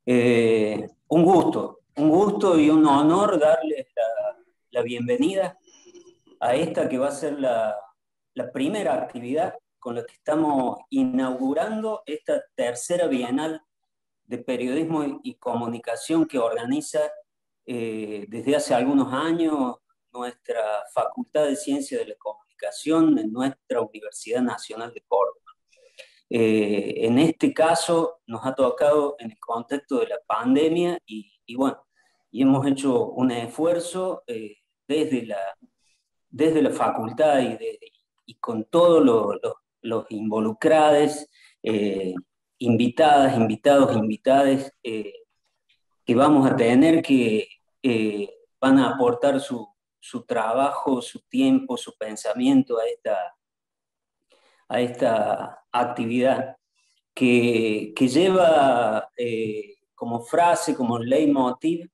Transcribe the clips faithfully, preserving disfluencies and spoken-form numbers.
Eh, un gusto, un gusto y un honor darles la, la bienvenida a esta que va a ser la, la primera actividad con la que estamos inaugurando esta tercera Bienal de Periodismo y, y Comunicación que organiza eh, desde hace algunos años nuestra Facultad de Ciencias de la Comunicación en nuestra Universidad Nacional de Córdoba. Eh, en este caso nos ha tocado en el contexto de la pandemia y, y bueno, y hemos hecho un esfuerzo eh, desde la, desde la facultad y, de, y con todos los, los, los involucrados, eh, invitadas, invitados, invitadas, eh, que vamos a tener que eh, van a aportar su, su trabajo, su tiempo, su pensamiento a esta, a esta actividad que, que lleva eh, como frase, como leitmotiv,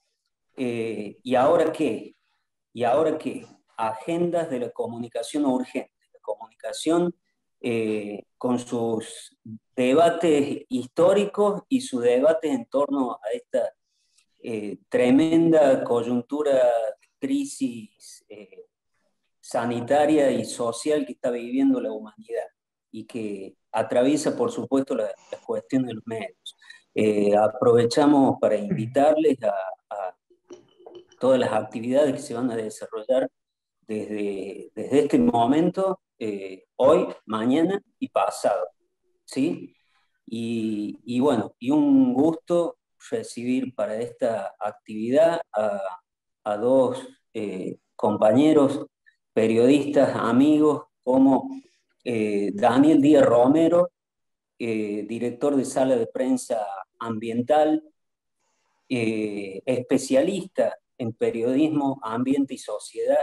eh, ¿y ahora qué? ¿Y ahora qué? Agendas de la comunicación urgente, la comunicación eh, con sus debates históricos y sus debates en torno a esta eh, tremenda coyuntura de crisis eh, sanitaria y social que está viviendo la humanidad y que atraviesa, por supuesto, la, la cuestión de los medios. Eh, aprovechamos para invitarles a, a, todas las actividades que se van a desarrollar desde, desde este momento, eh, hoy, mañana y pasado, ¿sí? Y, y, bueno, y un gusto recibir para esta actividad a, a dos eh, compañeros, periodistas, amigos, como eh, Daniel Díaz Romero, eh, director de Sala de Prensa Ambiental, eh, especialista en periodismo, ambiente y sociedad,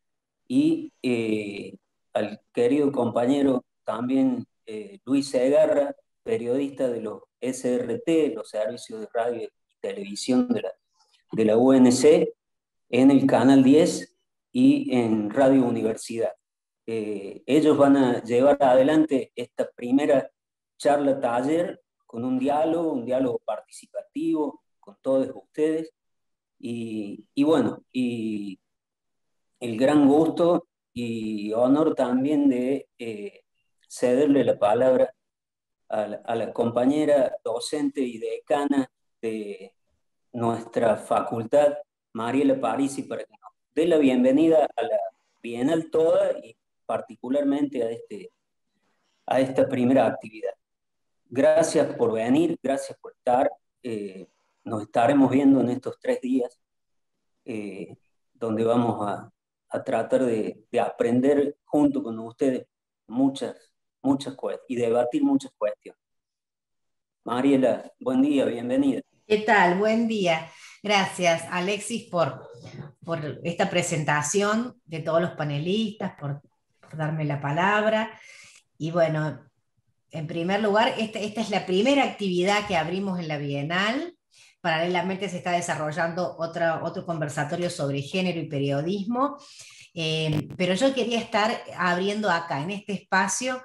y eh, al querido compañero también eh, Luis Segarra, periodista de los S R T, los servicios de radio y televisión de la, de la U N C, en el Canal diez y en Radio Universidad. Eh, ellos van a llevar adelante esta primera charla taller con un diálogo, un diálogo participativo con todos ustedes. Y, y bueno, y el gran gusto y honor también de eh, cederle la palabra a la, a la compañera docente y decana de nuestra facultad, Mariela Parisi, para que nos dé la bienvenida a la Bienal toda y particularmente a, este, a esta primera actividad. Gracias por venir, gracias por estar. Eh, nos estaremos viendo en estos tres días, eh, donde vamos a, a tratar de, de, aprender junto con ustedes muchas, muchas cuestiones y debatir muchas cuestiones. Mariela, buen día, bienvenida. ¿Qué tal? Buen día. Gracias, Alexis, por, por esta presentación de todos los panelistas, por, por darme la palabra. Y bueno, en primer lugar, esta, esta es la primera actividad que abrimos en la Bienal. Paralelamente se está desarrollando otra, otro conversatorio sobre género y periodismo. Eh, pero yo quería estar abriendo acá, en este espacio,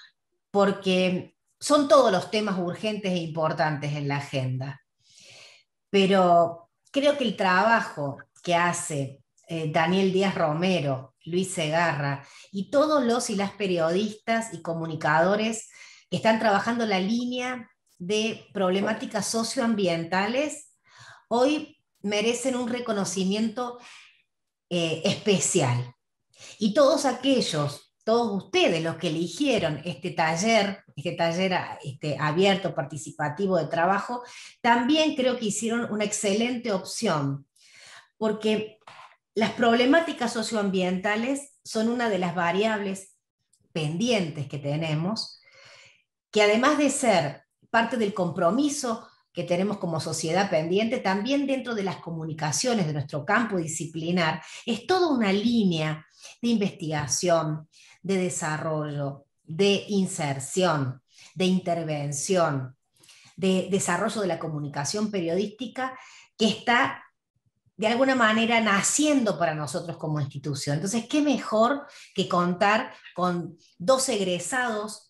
porque son todos los temas urgentes e importantes en la agenda. Pero creo que el trabajo que hace eh, Daniel Díaz Romero, Luis Segarra y todos los y las periodistas y comunicadores que están trabajando la línea de problemáticas socioambientales, hoy merecen un reconocimiento eh, especial. Y todos aquellos, todos ustedes los que eligieron este taller, este taller este, abierto, participativo de trabajo, también creo que hicieron una excelente opción, porque las problemáticas socioambientales son una de las variables pendientes que tenemos, que además de ser parte del compromiso que tenemos como sociedad pendiente, también dentro de las comunicaciones de nuestro campo disciplinar, es toda una línea de investigación, de desarrollo, de inserción, de intervención, de desarrollo de la comunicación periodística que está de alguna manera naciendo para nosotros como institución. Entonces, ¿qué mejor que contar con dos egresados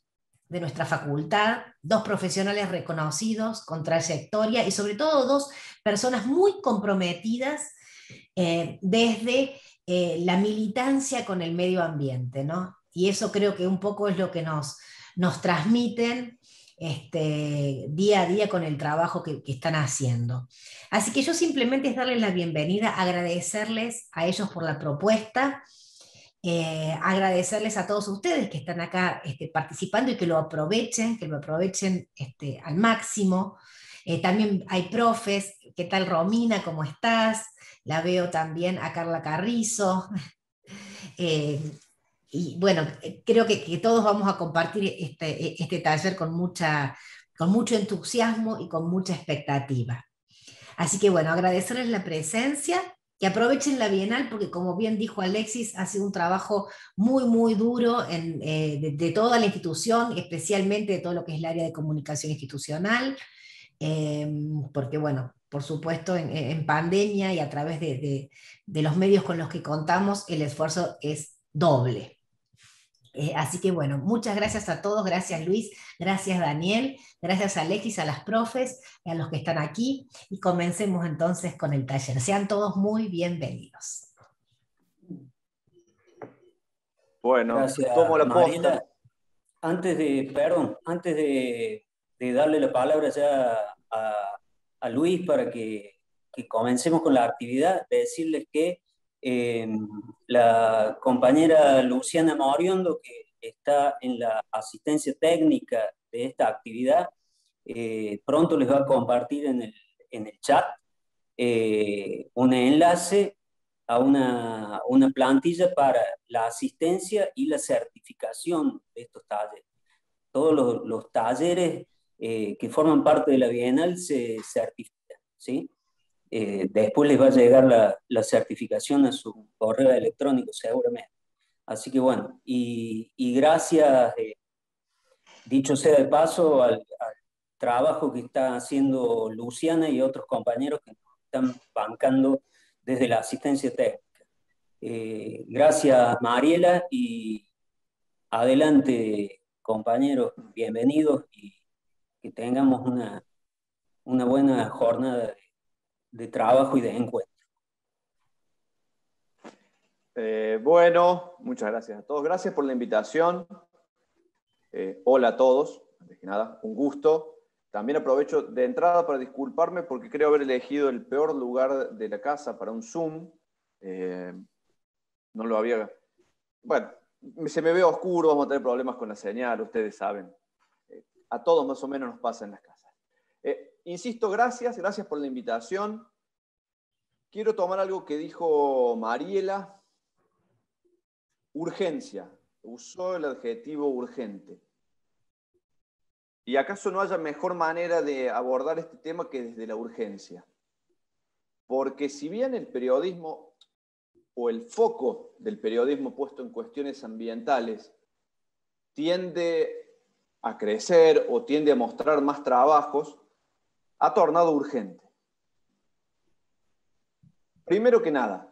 de nuestra facultad, dos profesionales reconocidos con trayectoria y sobre todo dos personas muy comprometidas eh, desde eh, la militancia con el medio ambiente, ¿no? Y eso creo que un poco es lo que nos, nos transmiten este, día a día con el trabajo que, que están haciendo. Así que yo simplemente es darles la bienvenida, agradecerles a ellos por la propuesta, eh, agradecerles a todos ustedes que están acá este, participando y que lo aprovechen, que lo aprovechen este, al máximo. Eh, también hay profes, ¿qué tal Romina? ¿Cómo estás? La veo también a Carla Carrizo. Eh, y bueno, creo que, que, todos vamos a compartir este, este taller con, mucha, con mucho entusiasmo y con mucha expectativa. Así que bueno, agradecerles la presencia, que aprovechen la Bienal, porque como bien dijo Alexis, ha sido un trabajo muy, muy duro en, eh, de, de toda la institución, especialmente de todo lo que es el área de comunicación institucional, eh, porque bueno, por supuesto, en, en pandemia y a través de, de, de los medios con los que contamos, el esfuerzo es doble. Eh, así que bueno, muchas gracias a todos, gracias Luis, gracias Daniel, gracias a Alexis, a las profes, a los que están aquí, y comencemos entonces con el taller. Sean todos muy bienvenidos. Bueno, gracias, tomo la Mariela. Posta. Antes de, perdón, antes de, de darle la palabra ya a, a Luis para que, que comencemos con la actividad, de decirles que eh, la compañera Luciana Moriondo, que está en la asistencia técnica de esta actividad, eh, pronto les va a compartir en el, en el chat eh, un enlace a una, una plantilla para la asistencia y la certificación de estos talleres. Todos los, los talleres eh, que forman parte de la Bienal se certifican, ¿sí? Eh, después les va a llegar la, la certificación a su correo electrónico seguramente. Así que bueno, y, y gracias, eh, dicho sea de paso, al, al trabajo que está haciendo Luciana y otros compañeros que nos están bancando desde la asistencia técnica. Eh, gracias Mariela y adelante compañeros, bienvenidos y que tengamos una, una buena jornada de, de trabajo y de encuentro. Eh, bueno, muchas gracias a todos. Gracias por la invitación. Eh, hola a todos. Antes que nada, un gusto. También aprovecho de entrada para disculparme porque creo haber elegido el peor lugar de la casa para un Zoom. Eh, no lo había... Bueno, se me ve oscuro, vamos a tener problemas con la señal, ustedes saben. Eh, a todos más o menos nos pasa en las casas. Eh, insisto, gracias, gracias por la invitación. Quiero tomar algo que dijo Mariela. Urgencia. Usó el adjetivo urgente. ¿Y acaso no haya mejor manera de abordar este tema que desde la urgencia? Porque si bien el periodismo o el foco del periodismo puesto en cuestiones ambientales tiende a crecer o tiende a mostrar más trabajos, ha tornado urgente. Primero que nada,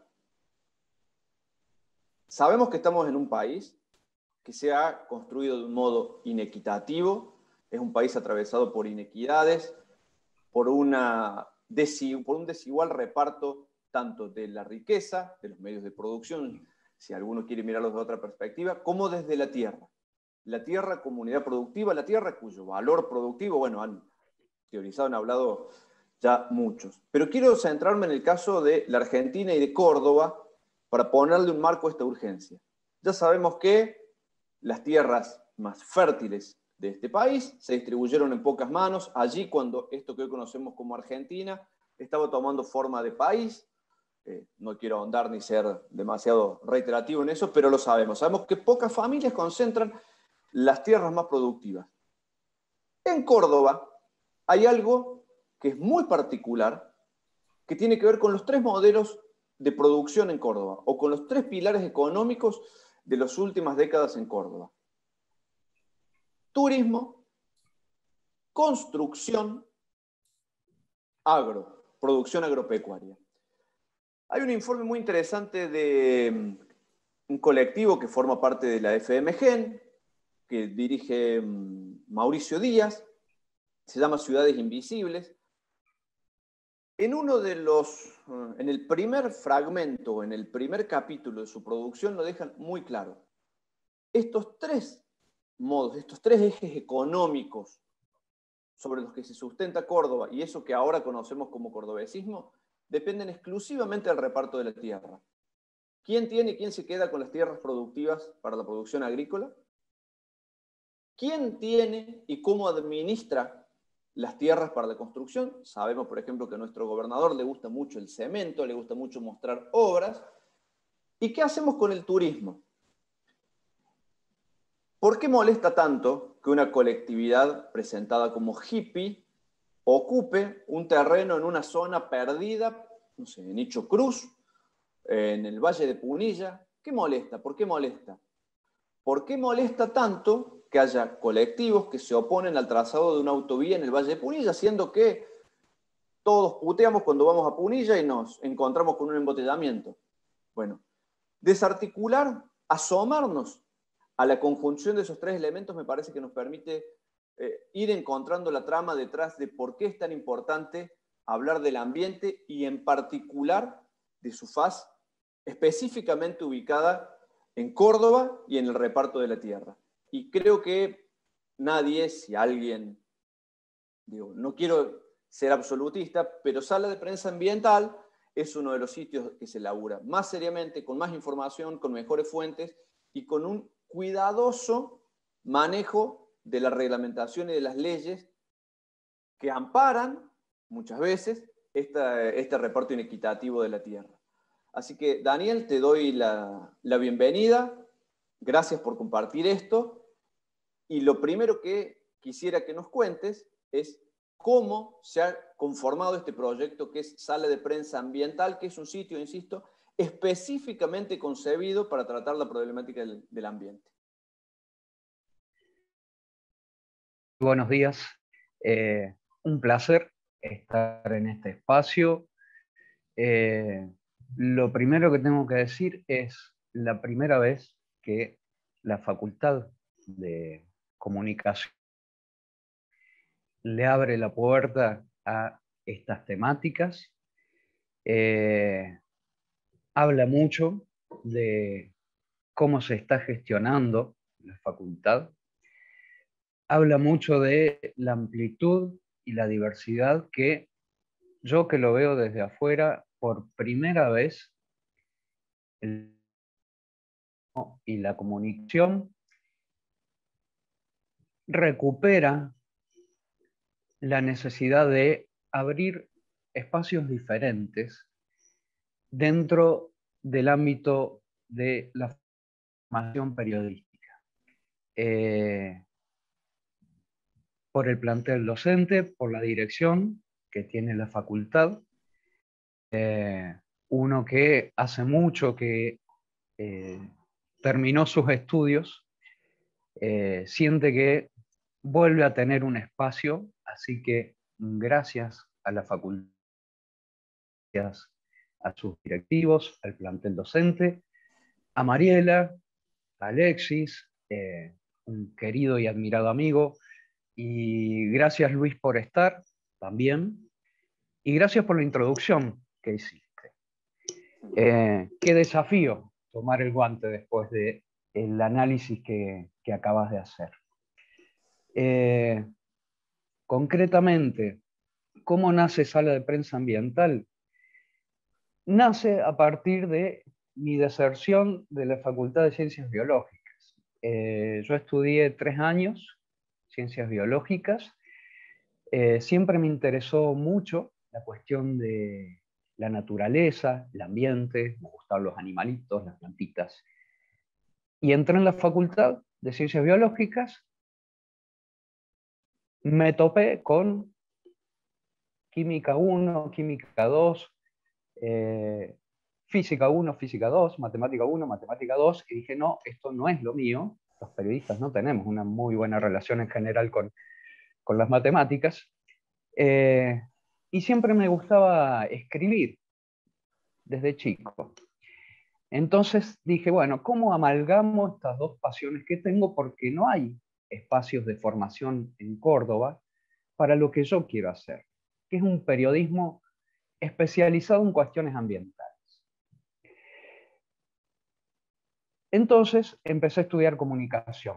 sabemos que estamos en un país que se ha construido de un modo inequitativo, es un país atravesado por inequidades, por, una, por un desigual reparto tanto de la riqueza, de los medios de producción, si alguno quiere mirarlo desde otra perspectiva, como desde la tierra. La tierra como unidad productiva, la tierra cuyo valor productivo, bueno, han teorizado, han hablado ya muchos. Pero quiero centrarme en el caso de la Argentina y de Córdoba para ponerle un marco a esta urgencia. Ya sabemos que las tierras más fértiles de este país se distribuyeron en pocas manos, allí cuando esto que hoy conocemos como Argentina estaba tomando forma de país. Eh, no quiero ahondar ni ser demasiado reiterativo en eso, pero lo sabemos. Sabemos que pocas familias concentran las tierras más productivas. En Córdoba hay algo que es muy particular, que tiene que ver con los tres modelos de producción en Córdoba, o con los tres pilares económicos de las últimas décadas en Córdoba. Turismo, construcción, agro, producción agropecuaria. Hay un informe muy interesante de un colectivo que forma parte de la F M G E N, que dirige Mauricio Díaz, se llama Ciudades Invisibles. En uno de los, en el primer fragmento, en el primer capítulo de su producción, lo dejan muy claro. Estos tres modos, estos tres ejes económicos sobre los que se sustenta Córdoba y eso que ahora conocemos como cordobesismo, dependen exclusivamente del reparto de la tierra. ¿Quién tiene y quién se queda con las tierras productivas para la producción agrícola? ¿Quién tiene y cómo administra las tierras para la construcción? Sabemos, por ejemplo, que a nuestro gobernador le gusta mucho el cemento, le gusta mucho mostrar obras. ¿Y qué hacemos con el turismo? ¿Por qué molesta tanto que una colectividad presentada como hippie ocupe un terreno en una zona perdida, no sé, en Icho Cruz, en el Valle de Punilla? ¿Qué molesta? ¿Por qué molesta? ¿Por qué molesta tanto que haya colectivos que se oponen al trazado de una autovía en el Valle de Punilla, siendo que todos puteamos cuando vamos a Punilla y nos encontramos con un embotellamiento? Bueno, desarticular, asomarnos a la conjunción de esos tres elementos me parece que nos permite eh, ir encontrando la trama detrás de por qué es tan importante hablar del ambiente y en particular de su faz específicamente ubicada en Córdoba y en el reparto de la tierra. Y creo que nadie, si alguien, digo, no quiero ser absolutista, pero Sala de Prensa Ambiental es uno de los sitios que se elabora más seriamente, con más información, con mejores fuentes y con un cuidadoso manejo de la reglamentación y de las leyes que amparan muchas veces esta, este reparto inequitativo de la tierra. Así que, Daniel, te doy la, la bienvenida. Gracias por compartir esto. Y lo primero que quisiera que nos cuentes es cómo se ha conformado este proyecto que es Sala de Prensa Ambiental, que es un sitio, insisto, específicamente concebido para tratar la problemática del, del ambiente. Buenos días. Eh, un placer estar en este espacio. Eh, lo primero que tengo que decir es la primera vez que la Facultad de Comunicación le abre la puerta a estas temáticas. Eh, habla mucho de cómo se está gestionando la facultad. Habla mucho de la amplitud y la diversidad que yo, que lo veo desde afuera, por primera vez, el y la comunicación recupera la necesidad de abrir espacios diferentes dentro del ámbito de la formación periodística. Eh, por el plantel docente, por la dirección que tiene la facultad, eh, uno que hace mucho que eh, terminó sus estudios, eh, siente que vuelve a tener un espacio, así que gracias a la facultad, a sus directivos, al plantel docente, a Mariela, a Alexis, eh, un querido y admirado amigo, y gracias, Luis, por estar también, y gracias por la introducción que hiciste. Eh, qué desafío tomar el guante después del análisis que, que acabas de hacer. Eh, concretamente, ¿cómo nace Sala de Prensa Ambiental? Nace a partir de mi deserción de la Facultad de Ciencias Biológicas. Eh, yo estudié tres años Ciencias Biológicas. Eh, siempre me interesó mucho la cuestión de la naturaleza, el ambiente, me gustaban los animalitos, las plantitas. Y entré en la Facultad de Ciencias Biológicas, me topé con Química uno, Química dos, eh, Física uno, Física dos, Matemática uno, Matemática dos, y dije, no, esto no es lo mío. Los periodistas no tenemos una muy buena relación en general con, con las matemáticas. Eh, y siempre me gustaba escribir desde chico. Entonces dije, bueno, ¿cómo amalgamo estas dos pasiones que tengo? Porque no hay espacios de formación en Córdoba para lo que yo quiero hacer, que es un periodismo especializado en cuestiones ambientales. Entonces empecé a estudiar comunicación.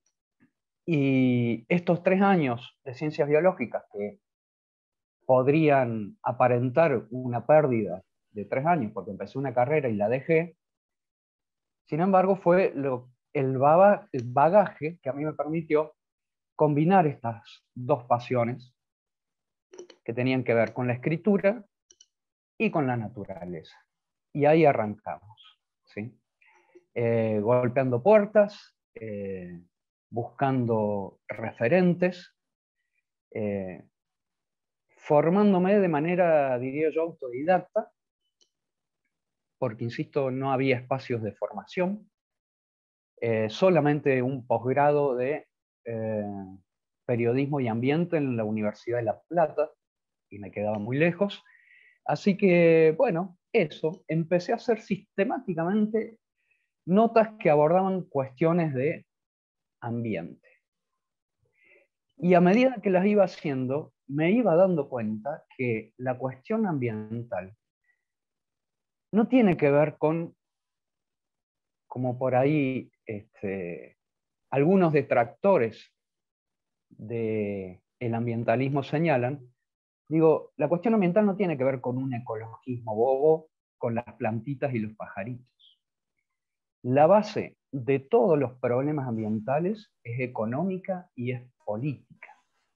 Y estos tres años de ciencias biológicas, que podrían aparentar una pérdida de tres años, porque empecé una carrera y la dejé, sin embargo fue lo, el, baba, el bagaje que a mí me permitió combinar estas dos pasiones que tenían que ver con la escritura y con la naturaleza. Y ahí arrancamos, ¿sí? Eh, golpeando puertas, eh, buscando referentes, eh, formándome de manera, diría yo, autodidacta, porque, insisto, no había espacios de formación, eh, solamente un posgrado de eh, periodismo y ambiente en la Universidad de La Plata, y me quedaba muy lejos. Así que, bueno, eso, empecé a hacer sistemáticamente notas que abordaban cuestiones de ambiente. Y a medida que las iba haciendo, me iba dando cuenta que la cuestión ambiental no tiene que ver con, como por ahí este, algunos detractores del ambientalismo señalan, digo, la cuestión ambiental no tiene que ver con un ecologismo bobo, con las plantitas y los pajaritos. La base de todos los problemas ambientales es económica y es política.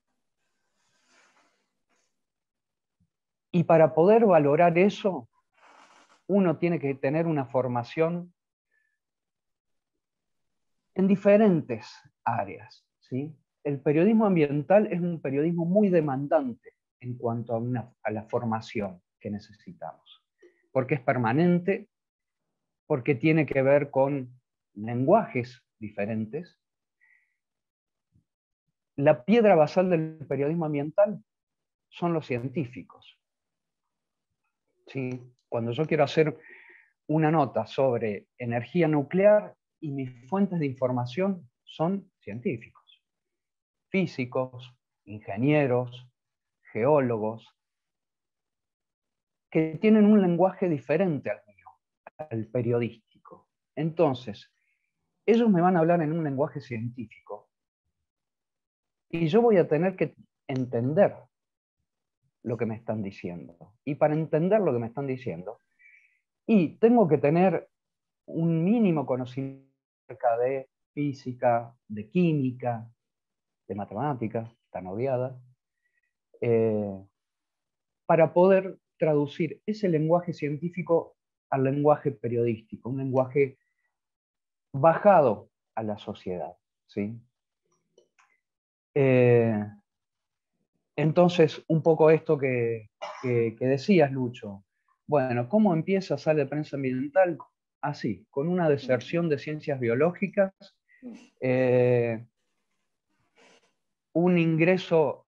Y para poder valorar eso, uno tiene que tener una formación en diferentes áreas, ¿sí? El periodismo ambiental es un periodismo muy demandante en cuanto a, una, a la formación que necesitamos, porque es permanente, porque tiene que ver con lenguajes diferentes. La piedra basal del periodismo ambiental son los científicos, ¿sí? Cuando yo quiero hacer una nota sobre energía nuclear y mis fuentes de información son científicos, físicos, ingenieros, geólogos, que tienen un lenguaje diferente al mío, al periodístico. Entonces, ellos me van a hablar en un lenguaje científico y yo voy a tener que entender lo que me están diciendo. Y para entender lo que me están diciendo, y tengo que tener un mínimo conocimiento acerca de física, de química, de matemáticas, tan obviada, eh, para poder traducir ese lenguaje científico al lenguaje periodístico, un lenguaje bajado a la sociedad, ¿sí? Eh, entonces, un poco esto que, que, que decías, Lucho. Bueno, ¿cómo empieza Sala de Prensa Ambiental? Así, con una deserción de ciencias biológicas, eh, un ingreso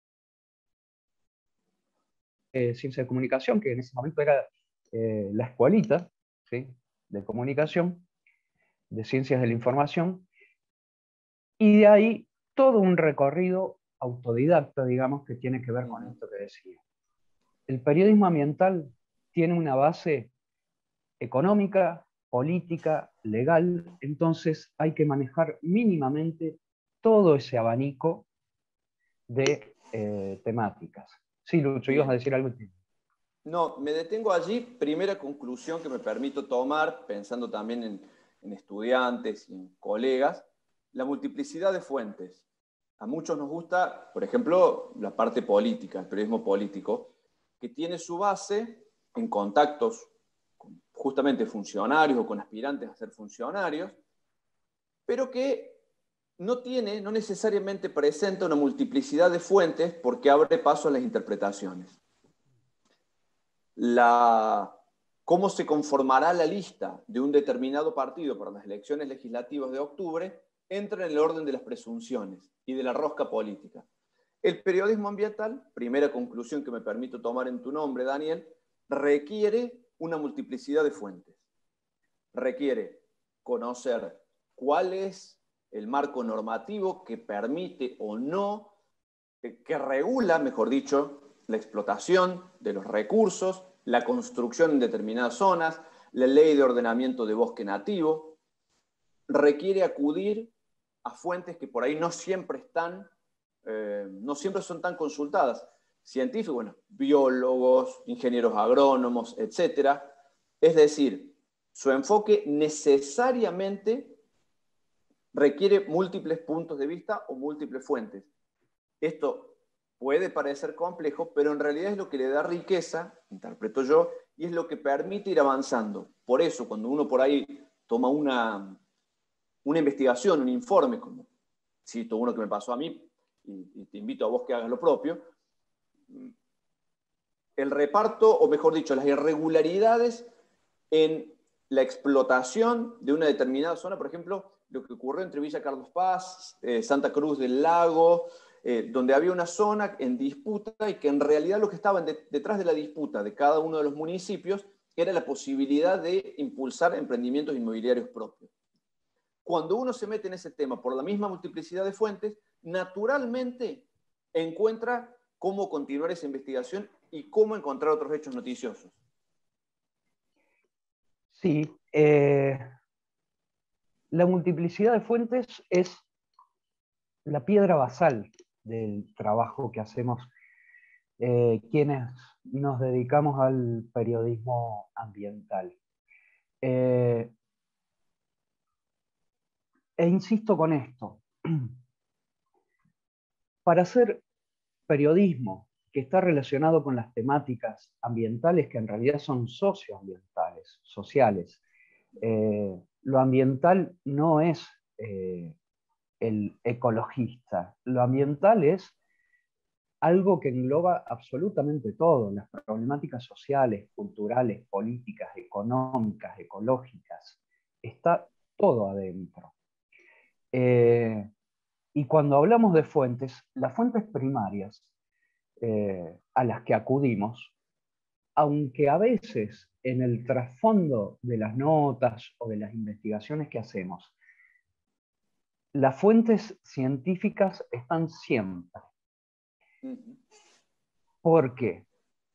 de ciencia de comunicación, que en ese momento era eh, la escuelita, ¿sí?, de comunicación, de ciencias de la información, y de ahí todo un recorrido autodidacta, digamos, que tiene que ver con esto que decía. El periodismo ambiental tiene una base económica, política, legal, entonces hay que manejar mínimamente todo ese abanico de eh, temáticas. Sí, Lucho, ibas a decir algo. No, me detengo allí. Primera conclusión que me permito tomar, pensando también en, en estudiantes y en colegas, la multiplicidad de fuentes. A muchos nos gusta, por ejemplo, la parte política, el periodismo político, que tiene su base en contactos con justamente funcionarios o con aspirantes a ser funcionarios, pero que no tiene, no necesariamente presenta una multiplicidad de fuentes porque abre paso a las interpretaciones. La, cómo se conformará la lista de un determinado partido para las elecciones legislativas de octubre entra en el orden de las presunciones y de la rosca política. El periodismo ambiental, primera conclusión que me permito tomar en tu nombre, Daniel, requiere una multiplicidad de fuentes. requiere conocer cuál es el marco normativo que permite o no, que regula, mejor dicho, la explotación de los recursos, la construcción en determinadas zonas, la ley de ordenamiento de bosque nativo. Requiere acudir a fuentes que por ahí no siempre están, eh, no siempre son tan consultadas. Científicos, bueno, biólogos, ingenieros agrónomos, etcétera. Es decir, su enfoque necesariamente requiere múltiples puntos de vista o múltiples fuentes. Esto puede parecer complejo, pero en realidad es lo que le da riqueza, interpreto yo, y es lo que permite ir avanzando. Por eso, cuando uno por ahí toma una, una investigación, un informe, como cito uno que me pasó a mí, y, y te invito a vos que hagas lo propio, el reparto, o mejor dicho, las irregularidades en la explotación de una determinada zona, por ejemplo, lo que ocurrió entre Villa Carlos Paz, eh, Santa Cruz del Lago, eh, donde había una zona en disputa y que en realidad lo que estaba de, detrás de la disputa de cada uno de los municipios era la posibilidad de impulsar emprendimientos inmobiliarios propios. Cuando uno se mete en ese tema por la misma multiplicidad de fuentes, naturalmente encuentra cómo continuar esa investigación y cómo encontrar otros hechos noticiosos. Sí, eh, la multiplicidad de fuentes es la piedra basal del trabajo que hacemos eh, quienes nos dedicamos al periodismo ambiental. Eh, e insisto con esto, para hacer periodismo que está relacionado con las temáticas ambientales, que en realidad son socioambientales, sociales, eh, lo ambiental no es eh, el ecologista, lo ambiental es algo que engloba absolutamente todo, las problemáticas sociales, culturales, políticas, económicas, ecológicas, está todo adentro. Eh, y cuando hablamos de fuentes, las fuentes primarias eh, a las que acudimos, aunque a veces en el trasfondo de las notas o de las investigaciones que hacemos, las fuentes científicas están siempre. ¿Por qué?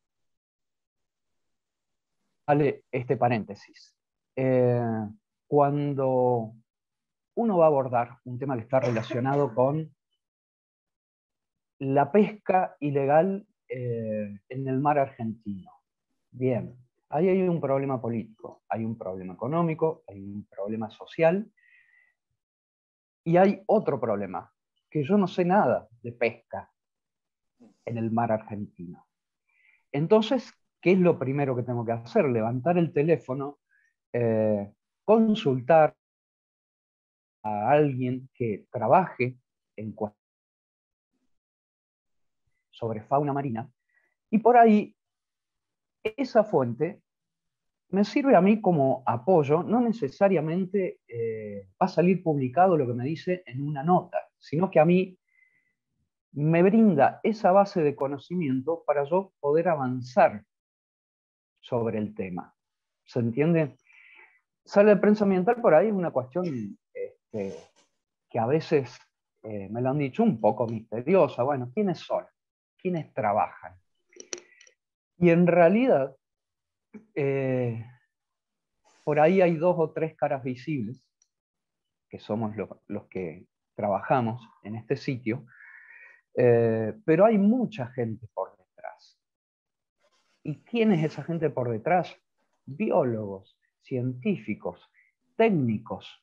Vale este paréntesis. Eh, cuando uno va a abordar un tema que está relacionado con la pesca ilegal eh, en el mar argentino. Bien, ahí hay un problema político, hay un problema económico, hay un problema social y hay otro problema, que yo no sé nada de pesca en el mar argentino. Entonces, ¿qué es lo primero que tengo que hacer? Levantar el teléfono, eh, consultar a alguien que trabaje en sobre fauna marina, y por ahí esa fuente me sirve a mí como apoyo, no necesariamente eh, va a salir publicado lo que me dice en una nota, sino que a mí me brinda esa base de conocimiento para yo poder avanzar sobre el tema. ¿Se entiende? Sale de prensa ambiental por ahí una cuestión este, que a veces eh, me lo han dicho un poco misteriosa. Bueno, ¿quiénes son? ¿Quiénes trabajan? Y en realidad, eh, por ahí hay dos o tres caras visibles, que somos lo, los que trabajamos en este sitio, eh, pero hay mucha gente por detrás. ¿Y quién es esa gente por detrás? Biólogos, científicos, técnicos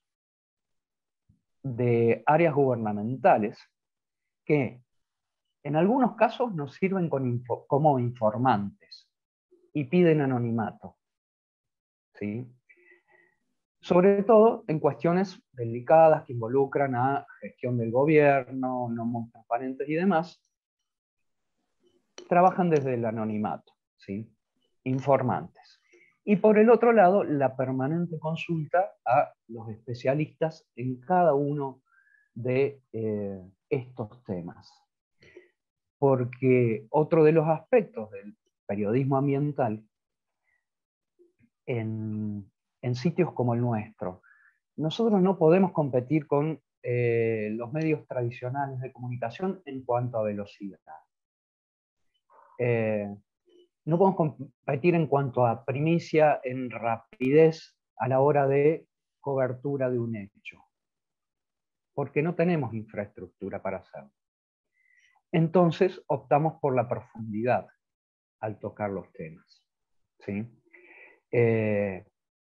de áreas gubernamentales que en algunos casos nos sirven con info, como informantes y piden anonimato, ¿sí? Sobre todo en cuestiones delicadas que involucran a gestión del gobierno, no muy transparentes y demás, trabajan desde el anonimato, ¿sí? Informantes. Y por el otro lado, la permanente consulta a los especialistas en cada uno de eh, estos temas. Porque otro de los aspectos del periodismo ambiental en, en sitios como el nuestro. Nosotros no podemos competir con eh, los medios tradicionales de comunicación en cuanto a velocidad. Eh, no podemos competir en cuanto a primicia, en rapidez a la hora de cobertura de un hecho, porque no tenemos infraestructura para hacerlo. Entonces optamos por la profundidad al tocar los temas, ¿sí? Eh,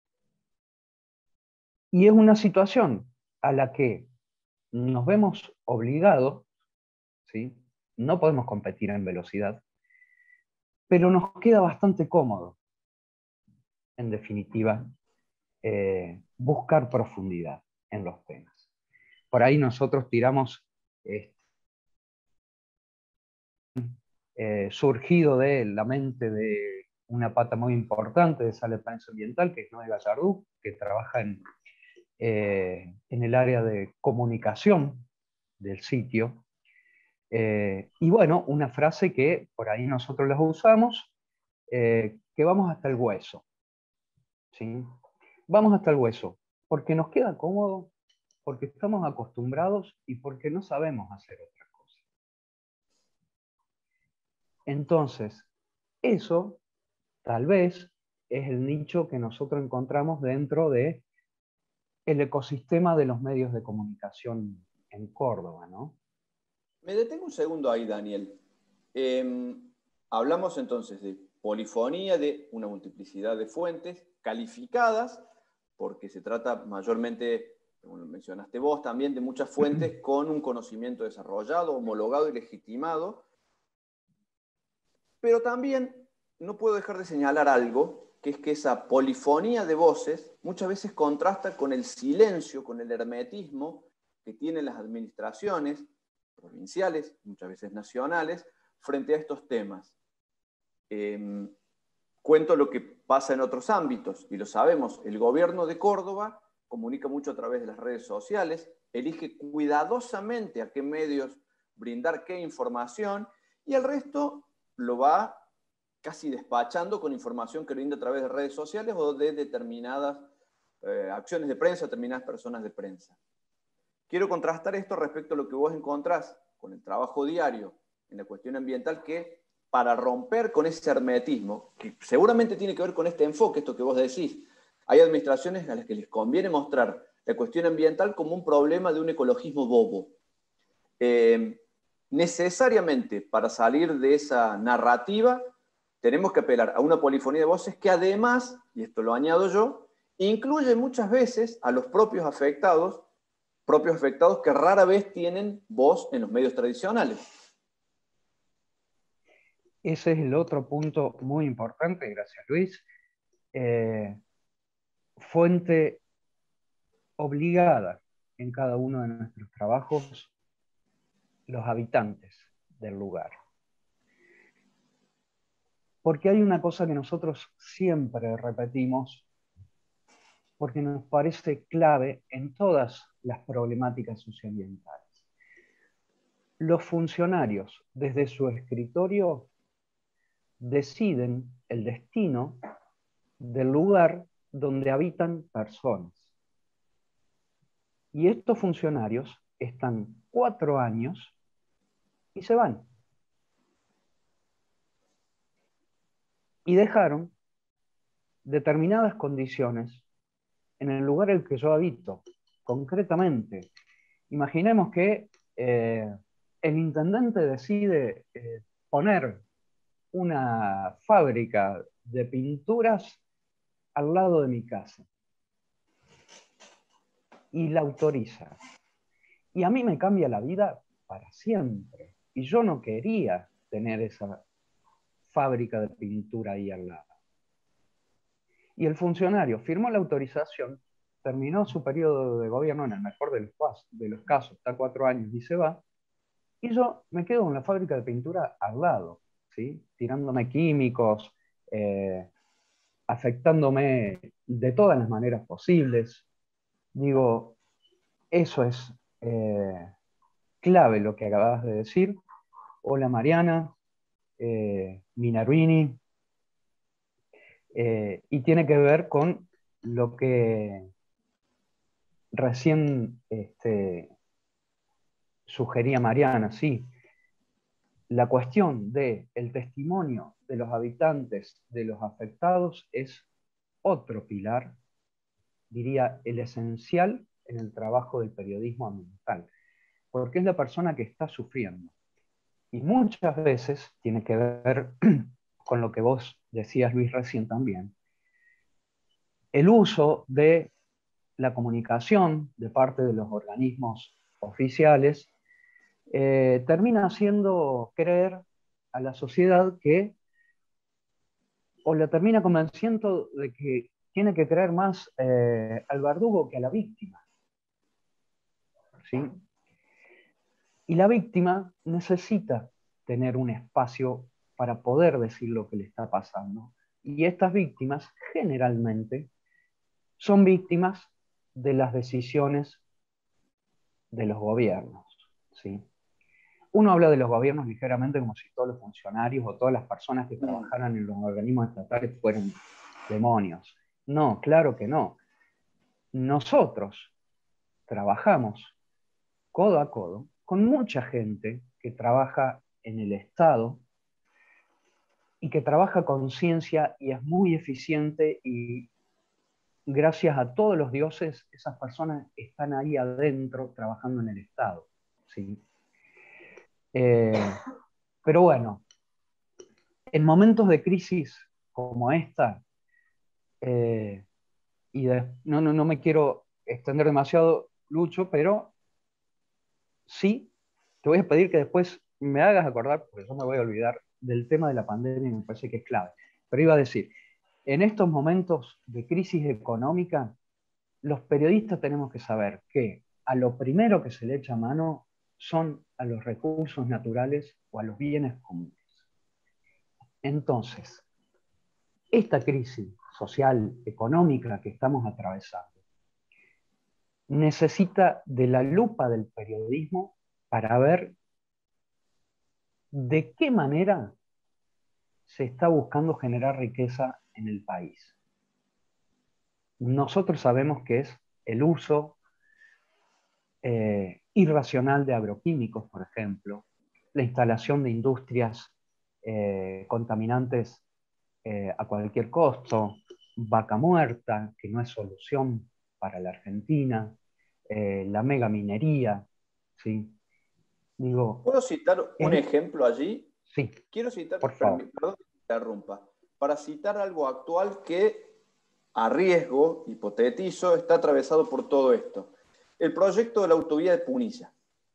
y es una situación a la que nos vemos obligados, ¿sí? No podemos competir en velocidad, pero nos queda bastante cómodo, en definitiva, eh, buscar profundidad en los temas. Por ahí nosotros tiramos, eh, eh, surgido de la mente de una pata muy importante de Sala de Prensa Ambiental, que es Noé Gallardú, que trabaja en, eh, en el área de comunicación del sitio. Eh, y bueno, una frase que por ahí nosotros las usamos, eh, que vamos hasta el hueso. ¿Sí? Vamos hasta el hueso, porque nos queda cómodo, porque estamos acostumbrados y porque no sabemos hacer otra cosa. Entonces, eso tal vez es el nicho que nosotros encontramos dentro de el ecosistema de los medios de comunicación en Córdoba, ¿no? Me detengo un segundo ahí, Daniel. Eh, hablamos entonces de polifonía, de una multiplicidad de fuentes calificadas, porque se trata mayormente, como lo mencionaste vos, también de muchas fuentes con un conocimiento desarrollado, homologado y legitimado. Pero también no puedo dejar de señalar algo, que es que esa polifonía de voces muchas veces contrasta con el silencio, con el hermetismo que tienen las administraciones provinciales, muchas veces nacionales, frente a estos temas. Eh, cuento lo que pasa en otros ámbitos, y lo sabemos, el gobierno de Córdoba comunica mucho a través de las redes sociales, elige cuidadosamente a qué medios brindar qué información, y el resto lo va casi despachando con información que brinda a través de redes sociales o de determinadas eh, acciones de prensa, determinadas personas de prensa. Quiero contrastar esto respecto a lo que vos encontrás con el trabajo diario en la cuestión ambiental, que para romper con ese hermetismo, que seguramente tiene que ver con este enfoque, esto que vos decís, hay administraciones a las que les conviene mostrar la cuestión ambiental como un problema de un ecologismo bobo. Eh, necesariamente, para salir de esa narrativa, tenemos que apelar a una polifonía de voces que además, y esto lo añado yo, incluye muchas veces a los propios afectados, propios afectados que rara vez tienen voz en los medios tradicionales. Ese es el otro punto muy importante, gracias Luis. Eh, fuente obligada en cada uno de nuestros trabajos, los habitantes del lugar. Porque hay una cosa que nosotros siempre repetimos, porque nos parece clave en todas las problemáticas socioambientales. Los funcionarios, desde su escritorio, deciden el destino del lugar donde habitan personas. Y estos funcionarios están cuatro años y se van. Y dejaron determinadas condiciones en el lugar en el que yo habito. Concretamente, imaginemos que eh, el intendente decide eh, poner una fábrica de pinturas al lado de mi casa y la autoriza. Y a mí me cambia la vida para siempre. Y yo no quería tener esa fábrica de pintura ahí al lado. Y el funcionario firmó la autorización, terminó su periodo de gobierno, en el mejor de los, de los casos, está cuatro años y se va, y yo me quedo en la fábrica de pintura al lado, ¿sí? Tirándome químicos, eh, afectándome de todas las maneras posibles. Digo, eso es eh, clave lo que acabas de decir. Hola Mariana, eh, Minarini, eh, y tiene que ver con lo que recién este, sugería Mariana, sí, la cuestión del testimonio de los habitantes, de los afectados, es otro pilar, diría, el esencial en el trabajo del periodismo ambiental, porque es la persona que está sufriendo. Y muchas veces tiene que ver con lo que vos decías, Luis, recién también, el uso de la comunicación de parte de los organismos oficiales eh, termina haciendo creer a la sociedad que, o la termina convenciendo de que tiene que creer más eh, al verdugo que a la víctima. ¿Sí? Y la víctima necesita tener un espacio para poder decir lo que le está pasando. Y estas víctimas generalmente son víctimas de las decisiones de los gobiernos. ¿Sí? Uno habla de los gobiernos ligeramente como si todos los funcionarios o todas las personas que trabajaran en los organismos estatales fueran demonios. No, claro que no. Nosotros trabajamos codo a codo con mucha gente que trabaja en el Estado y que trabaja con ciencia y es muy eficiente, y gracias a todos los dioses esas personas están ahí adentro trabajando en el Estado. ¿Sí? Eh, pero bueno, en momentos de crisis como esta, eh, y de, no, no, no me quiero extender demasiado, Lucho, pero sí te voy a pedir que después me hagas acordar, porque yo me voy a olvidar del tema de la pandemia, me parece que es clave. Pero iba a decir, en estos momentos de crisis económica, los periodistas tenemos que saber que a lo primero que se le echa mano son a los recursos naturales o a los bienes comunes. Entonces, esta crisis social, económica que estamos atravesando, necesita de la lupa del periodismo para ver de qué manera se está buscando generar riqueza en el país. Nosotros sabemos que es el uso eh, irracional de agroquímicos, por ejemplo, la instalación de industrias eh, contaminantes eh, a cualquier costo, vaca muerta, que no es solución para la Argentina, eh, la megaminería, ¿sí? Digo, ¿Puedo citar un es, ejemplo allí? Sí, Quiero citar, por favor. perdón que te interrumpa, para citar algo actual que, a riesgo, hipotetizo, está atravesado por todo esto. El proyecto de la autovía de Punilla.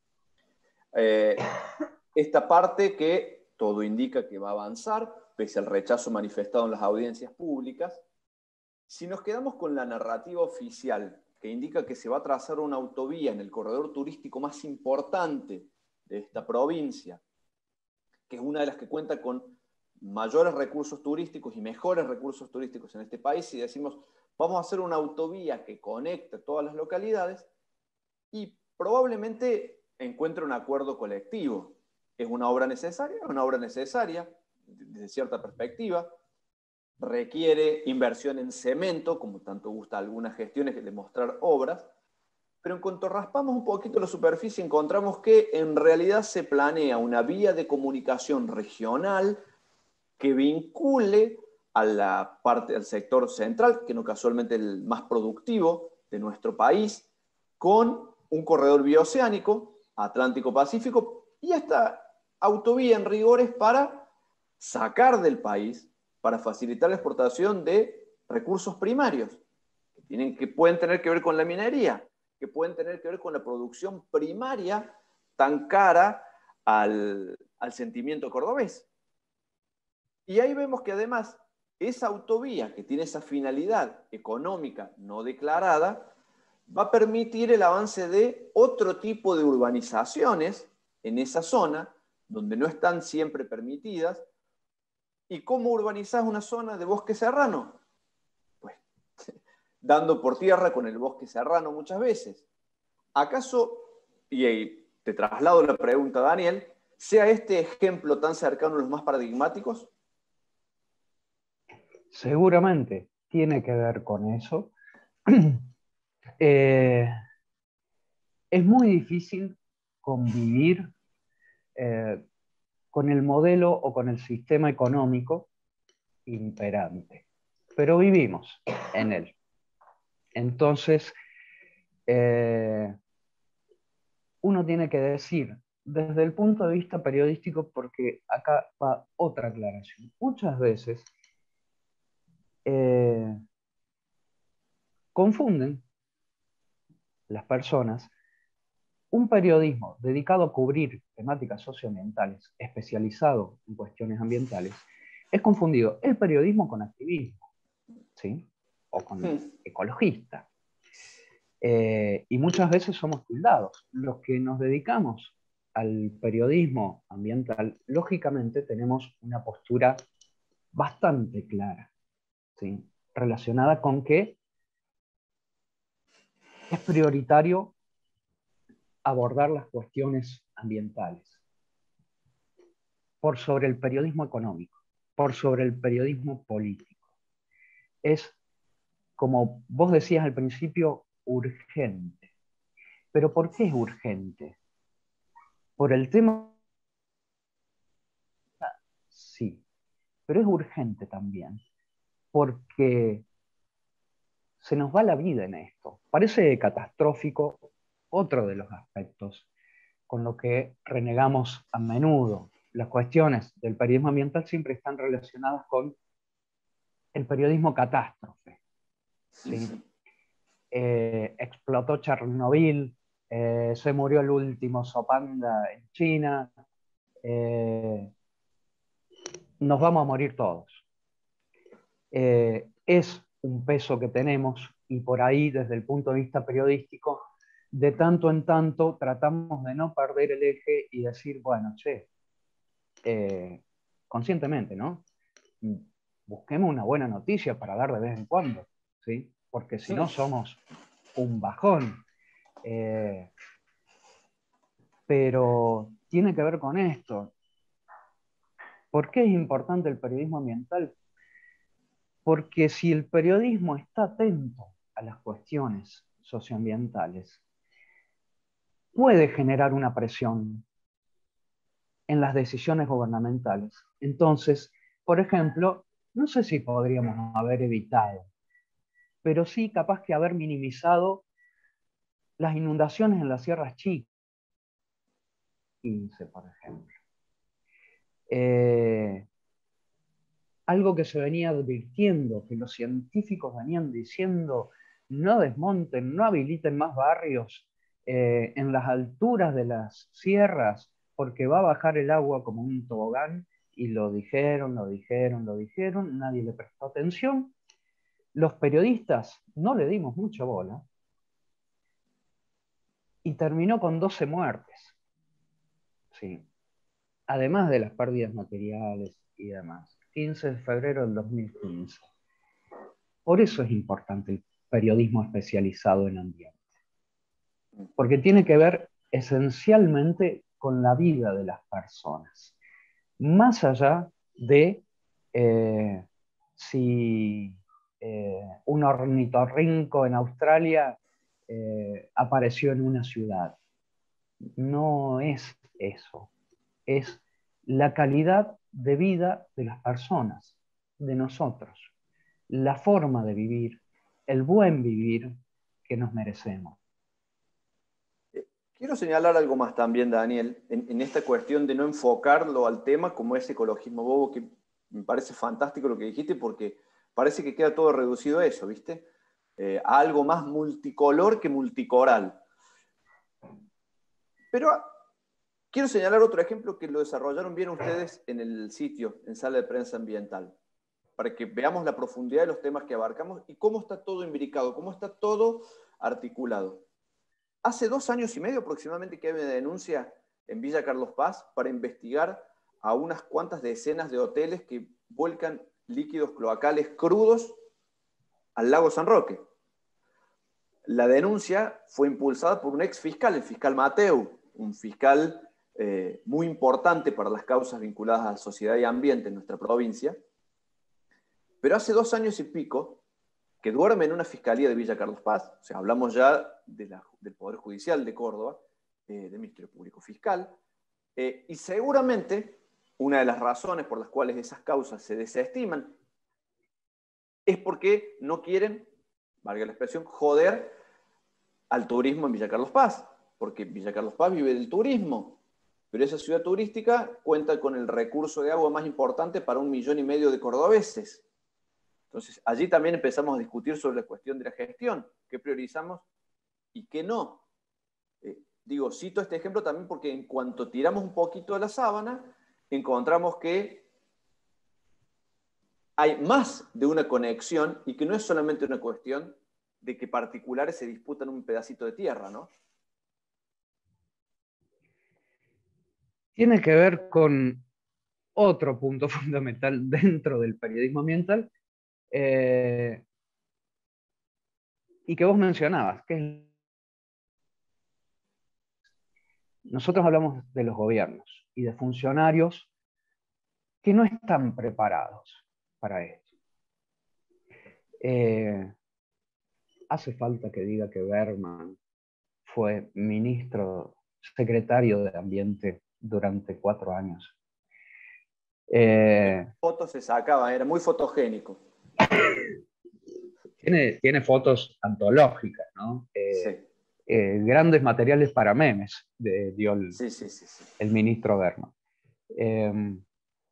Eh, esta parte que todo indica que va a avanzar, pese al rechazo manifestado en las audiencias públicas. Si nos quedamos con la narrativa oficial, que indica que se va a trazar una autovía en el corredor turístico más importante de esta provincia, que es una de las que cuenta con mayores recursos turísticos y mejores recursos turísticos en este país, y decimos, vamos a hacer una autovía que conecte todas las localidades, y probablemente encuentre un acuerdo colectivo. ¿Es una obra necesaria? Es una obra necesaria, desde cierta perspectiva. Requiere inversión en cemento, como tanto gusta algunas gestiones de mostrar obras, pero en cuanto raspamos un poquito la superficie, encontramos que en realidad se planea una vía de comunicación regional que vincule a la parte del sector central, que no casualmente es el más productivo de nuestro país, con un corredor bioceánico, Atlántico-Pacífico, y esta autovía en rigor es para sacar del país, para facilitar la exportación de recursos primarios, que, tienen, que pueden tener que ver con la minería, que pueden tener que ver con la producción primaria tan cara al, al sentimiento cordobés. Y ahí vemos que además esa autovía que tiene esa finalidad económica no declarada va a permitir el avance de otro tipo de urbanizaciones en esa zona donde no están siempre permitidas. ¿Y cómo urbanizás una zona de bosque serrano? Pues dando por tierra con el bosque serrano muchas veces. ¿Acaso, y te traslado la pregunta, Daniel, sea este ejemplo tan cercano a los más paradigmáticos? Seguramente tiene que ver con eso, eh, es muy difícil convivir eh, con el modelo o con el sistema económico imperante, pero vivimos en él. Entonces, eh, uno tiene que decir, desde el punto de vista periodístico, porque acá va otra aclaración. Muchas veces eh, confunden las personas un periodismo dedicado a cubrir temáticas socioambientales, especializado en cuestiones ambientales, es confundido el periodismo con activismo, ¿sí? O con Hmm. ecologista. Eh, y muchas veces somos tildados. Los que nos dedicamos al periodismo ambiental, lógicamente tenemos una postura bastante clara, ¿sí? Relacionada con que es prioritario abordar las cuestiones ambientales por sobre el periodismo económico, por sobre el periodismo político. Es, como vos decías al principio, urgente. ¿Pero por qué es urgente? Por el tema, sí, pero es urgente también, porque se nos va la vida en esto. Parece catastrófico otro de los aspectos con lo que renegamos a menudo. Las cuestiones del periodismo ambiental siempre están relacionadas con el periodismo catástrofe. ¿Sí? Eh, explotó Chernobyl, eh, se murió el último Sopanda en China, eh, nos vamos a morir todos. Eh, es un peso que tenemos y por ahí, desde el punto de vista periodístico, de tanto en tanto tratamos de no perder el eje y decir, bueno, che, eh, conscientemente, ¿no? Busquemos una buena noticia para dar de vez en cuando, ¿sí? Porque si no somos un bajón. Eh, pero tiene que ver con esto. ¿Por qué es importante el periodismo ambiental? Porque si el periodismo está atento a las cuestiones socioambientales, puede generar una presión en las decisiones gubernamentales. Entonces, por ejemplo, no sé si podríamos haber evitado, pero sí capaz que haber minimizado las inundaciones en las sierras chicas, por ejemplo. Eh, algo que se venía advirtiendo, que los científicos venían diciendo, no desmonten, no habiliten más barrios eh, en las alturas de las sierras, porque va a bajar el agua como un tobogán, y lo dijeron, lo dijeron, lo dijeron, nadie le prestó atención. Los periodistas no le dimos mucha bola, y terminó con doce muertes. Sí. Además de las pérdidas materiales y demás. quince de febrero del dos mil quince. Por eso es importante el periodismo especializado en ambiente. Porque tiene que ver esencialmente con la vida de las personas. Más allá de eh, si eh, un ornitorrinco en Australia eh, apareció en una ciudad. No es eso. Es la calidad de vida de las personas, de nosotros, la forma de vivir, el buen vivir que nos merecemos. Quiero señalar algo más también, Daniel, en, en esta cuestión de no enfocarlo al tema como ese ecologismo bobo, que me parece fantástico lo que dijiste, porque parece que queda todo reducido a eso, ¿viste? Eh, a algo más multicolor que multicoral. Pero quiero señalar otro ejemplo que lo desarrollaron bien ustedes en el sitio, en Sala de Prensa Ambiental, para que veamos la profundidad de los temas que abarcamos y cómo está todo imbricado, cómo está todo articulado. Hace dos años y medio aproximadamente que hay una denuncia en Villa Carlos Paz para investigar a unas cuantas decenas de hoteles que vuelcan líquidos cloacales crudos al lago San Roque. La denuncia fue impulsada por un ex fiscal, el fiscal Mateu, un fiscal eh, muy importante para las causas vinculadas a sociedad y ambiente en nuestra provincia. Pero hace dos años y pico, que duerme en una fiscalía de Villa Carlos Paz, o sea, hablamos ya de la, del Poder Judicial de Córdoba, eh, del Ministerio Público Fiscal, eh, y seguramente una de las razones por las cuales esas causas se desestiman es porque no quieren, valga la expresión, joder al turismo en Villa Carlos Paz, porque Villa Carlos Paz vive del turismo, pero esa ciudad turística cuenta con el recurso de agua más importante para un millón y medio de cordobeses. Entonces, allí también empezamos a discutir sobre la cuestión de la gestión, qué priorizamos y qué no. Eh, digo, cito este ejemplo también porque en cuanto tiramos un poquito de la sábana, encontramos que hay más de una conexión y que no es solamente una cuestión de que particulares se disputan un pedacito de tierra, ¿no? Tiene que ver con otro punto fundamental dentro del periodismo ambiental, eh, y que vos mencionabas, que es... Nosotros hablamos de los gobiernos y de funcionarios que no están preparados para esto. Eh, hace falta que diga que Berman fue ministro, secretario de Ambiente durante cuatro años. Eh, Fotos se sacaba, era muy fotogénico. Tiene, tiene fotos antológicas, ¿no? Eh, Sí. eh, grandes materiales para memes, de, dio el, Sí, sí, sí, sí. el ministro Berman. Eh, un,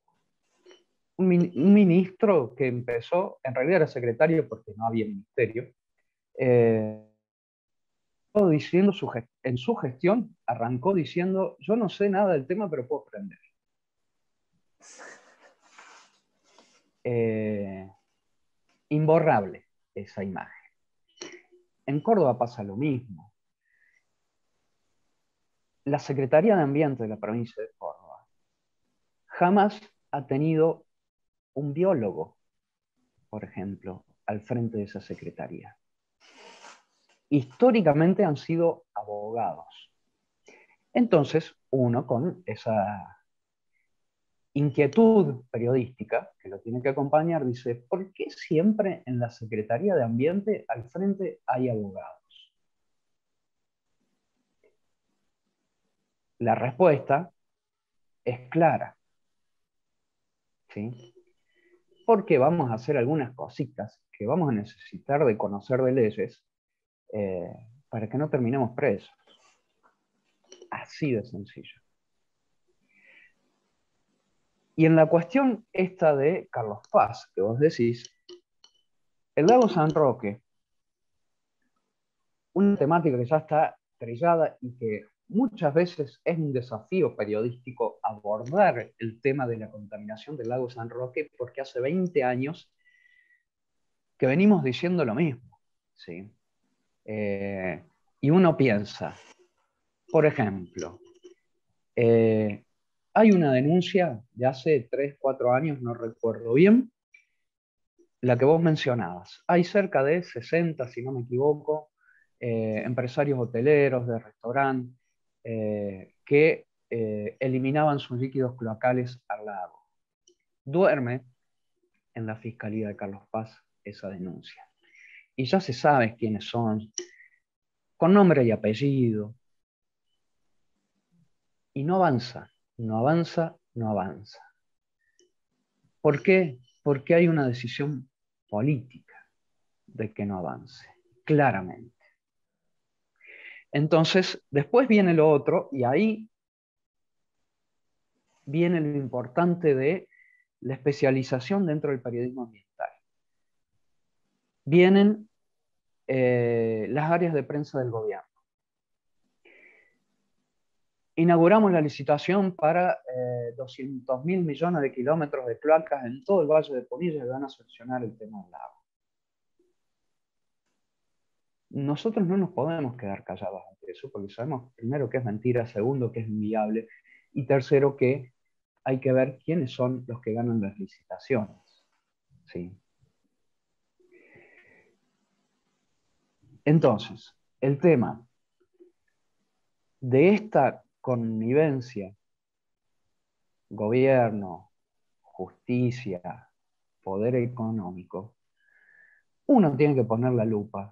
un ministro que empezó, en realidad era secretario porque no había ministerio, eh, diciendo su, en su gestión arrancó diciendo: yo no sé nada del tema, pero puedo aprender. Eh, imborrable esa imagen. En Córdoba pasa lo mismo. La Secretaría de Ambiente de la provincia de Córdoba jamás ha tenido un biólogo, por ejemplo, al frente de esa secretaría. Históricamente han sido abogados. Entonces, uno con esa inquietud periodística que lo tiene que acompañar dice: ¿por qué siempre en la Secretaría de Ambiente al frente hay abogados? La respuesta es clara, ¿sí? Porque vamos a hacer algunas cositas que vamos a necesitar de conocer de leyes eh, para que no terminemos presos. Así de sencillo. Y en la cuestión esta de Carlos Paz, que vos decís, el lago San Roque, una temática que ya está trillada y que muchas veces es un desafío periodístico abordar el tema de la contaminación del lago San Roque, porque hace veinte años que venimos diciendo lo mismo, ¿sí? Eh, y uno piensa, por ejemplo, eh, hay una denuncia de hace tres, cuatro años, no recuerdo bien, la que vos mencionabas. Hay cerca de sesenta, si no me equivoco, eh, empresarios hoteleros, de restaurante, eh, que eh, eliminaban sus líquidos cloacales al lago. Duerme en la Fiscalía de Carlos Paz esa denuncia. Y ya se sabe quiénes son, con nombre y apellido. Y no avanza, no avanza, no avanza. ¿Por qué? Porque hay una decisión política de que no avance, claramente. Entonces, después viene lo otro, y ahí viene lo importante de la especialización dentro del periodismo ambiental. Vienen eh, las áreas de prensa del gobierno. Inauguramos la licitación para eh, doscientos mil millones de kilómetros de cloacas en todo el Valle de Punilla, que van a solucionar el tema del agua. Nosotros no nos podemos quedar callados ante eso, porque sabemos, primero, que es mentira, segundo, que es inviable, y tercero, que hay que ver quiénes son los que ganan las licitaciones. ¿Sí? Entonces, el tema de esta connivencia, gobierno, justicia, poder económico, uno tiene que poner la lupa.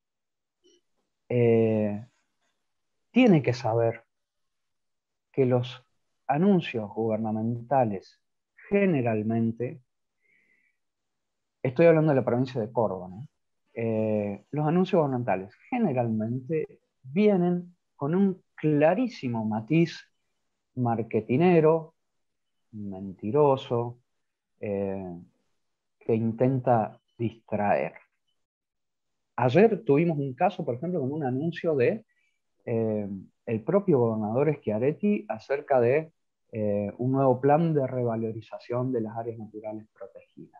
Eh, tiene que saber que los anuncios gubernamentales generalmente, estoy hablando de la provincia de Córdoba, ¿no? Eh, los anuncios gubernamentales generalmente vienen con un clarísimo matiz marketinero, mentiroso, eh, que intenta distraer. Ayer tuvimos un caso, por ejemplo, con un anuncio de eh, el propio gobernador Schiaretti acerca de eh, un nuevo plan de revalorización de las áreas naturales protegidas.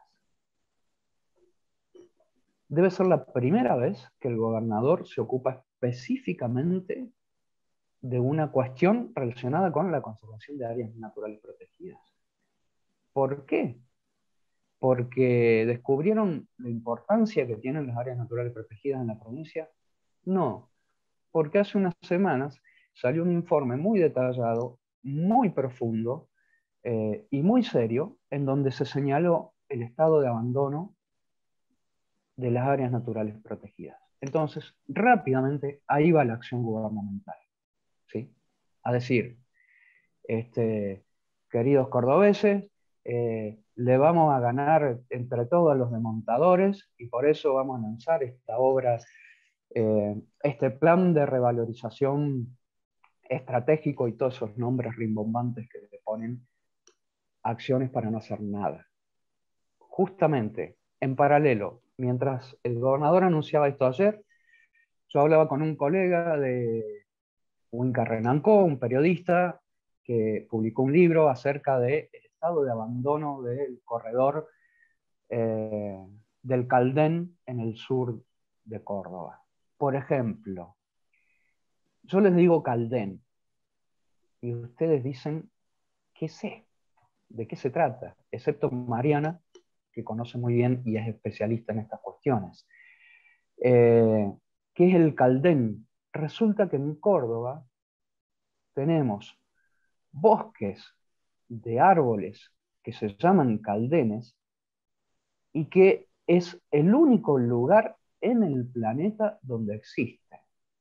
Debe ser la primera vez que el gobernador se ocupa específicamente de una cuestión relacionada con la conservación de áreas naturales protegidas. ¿Por qué? Porque descubrieron la importancia que tienen las áreas naturales protegidas en la provincia. No, porque hace unas semanas salió un informe muy detallado, muy profundo eh, y muy serio, en donde se señaló el estado de abandono de las áreas naturales protegidas. Entonces, rápidamente, ahí va la acción gubernamental, ¿sí? A decir, este, queridos cordobeses, eh, le vamos a ganar entre todos los demontadores y por eso vamos a lanzar esta obra, eh, este plan de revalorización estratégico y todos esos nombres rimbombantes que le ponen acciones para no hacer nada. Justamente, en paralelo, mientras el gobernador anunciaba esto ayer, yo hablaba con un colega de Huinca Renancó, un periodista que publicó un libro acerca del estado de abandono del corredor eh, del Caldén en el sur de Córdoba. Por ejemplo, yo les digo Caldén y ustedes dicen, ¿qué sé? ¿De qué se trata? Excepto Mariana, que conoce muy bien y es especialista en estas cuestiones. Eh, ¿Qué es el Caldén? Resulta que en Córdoba tenemos bosques de árboles que se llaman caldenes y que es el único lugar en el planeta donde existe.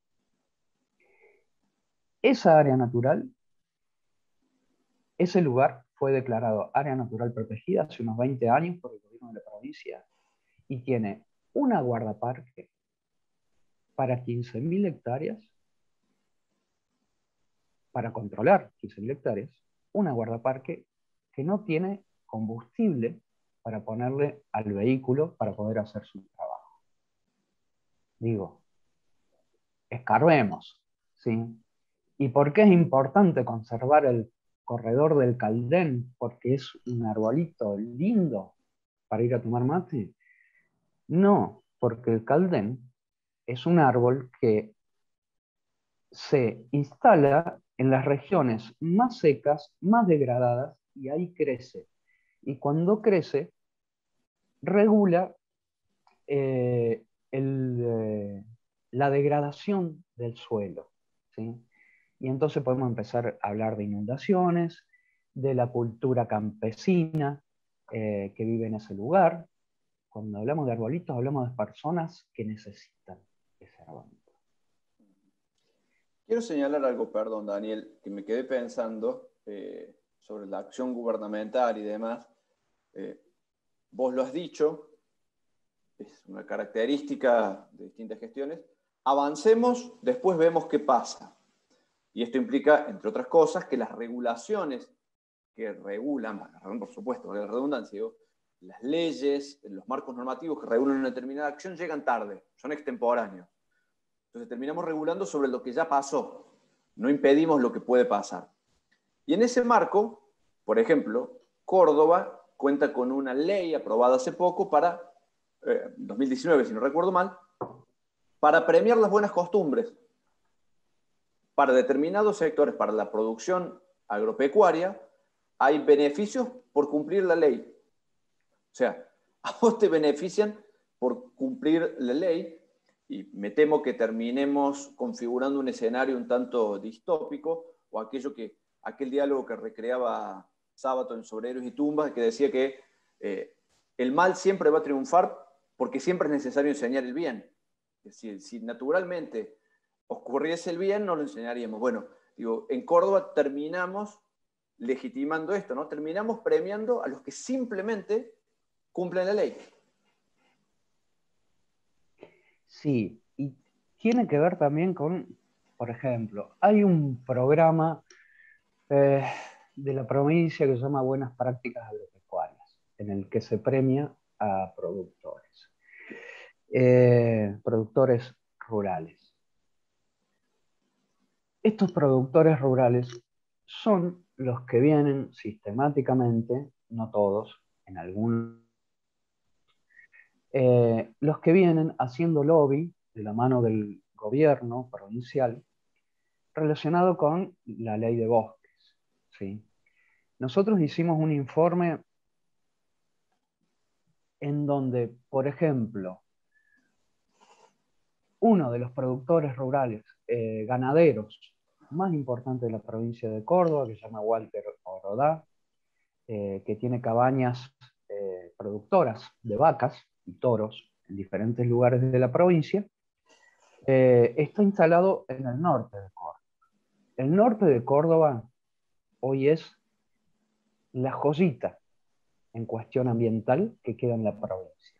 Esa área natural, ese lugar fue declarado área natural protegida hace unos veinte años por el gobierno de la provincia y tiene una guardaparque para quince mil hectáreas, para controlar quince mil hectáreas, una guardaparque que no tiene combustible para ponerle al vehículo para poder hacer su trabajo. Digo, escarbemos, ¿sí? ¿Y por qué es importante conservar el corredor del Caldén? Porque es un arbolito lindo para ir a tomar mate. No, porque el Caldén es un árbol que se instala en las regiones más secas, más degradadas, y ahí crece. Y cuando crece, regula eh, el, eh, la degradación del suelo, ¿sí? Y entonces podemos empezar a hablar de inundaciones, de la cultura campesina eh, que vive en ese lugar. Cuando hablamos de arbolitos, hablamos de personas que necesitan ese arbolito. Quiero señalar algo, perdón, Daniel, que me quedé pensando eh, sobre la acción gubernamental y demás. Eh, vos lo has dicho, es una característica de distintas gestiones. Avancemos, después vemos qué pasa. Y esto implica, entre otras cosas, que las regulaciones que regulan, por supuesto, la redundancia, digo, las leyes, los marcos normativos que regulan una determinada acción llegan tarde, son extemporáneos. Entonces terminamos regulando sobre lo que ya pasó, no impedimos lo que puede pasar. Y en ese marco, por ejemplo, Córdoba cuenta con una ley aprobada hace poco para, eh, dos mil diecinueve si no recuerdo mal, para premiar las buenas costumbres. Para determinados sectores, para la producción agropecuaria, hay beneficios por cumplir la ley. O sea, a vos te benefician por cumplir la ley y me temo que terminemos configurando un escenario un tanto distópico o aquello que, aquel diálogo que recreaba Sábato en Sobre Héroes y Tumbas, que decía que eh, el mal siempre va a triunfar porque siempre es necesario enseñar el bien. Es decir, si naturalmente ocurriese el bien, no lo enseñaríamos. Bueno, digo, en Córdoba terminamos legitimando esto, ¿no? Terminamos premiando a los que simplemente cumplen la ley. Sí, y tiene que ver también con, por ejemplo, hay un programa eh, de la provincia que se llama Buenas Prácticas Agropecuarias, en el que se premia a productores, eh, productores rurales. Estos productores rurales son los que vienen sistemáticamente, no todos, en algunos, eh, los que vienen haciendo lobby de la mano del gobierno provincial relacionado con la ley de bosques, ¿sí? Nosotros hicimos un informe en donde, por ejemplo, uno de los productores rurales, eh, ganaderos más importantes de la provincia de Córdoba, que se llama Walter Orodá, eh, que tiene cabañas eh, productoras de vacas y toros en diferentes lugares de la provincia, eh, está instalado en el norte de Córdoba. El norte de Córdoba hoy es la joyita en cuestión ambiental que queda en la provincia.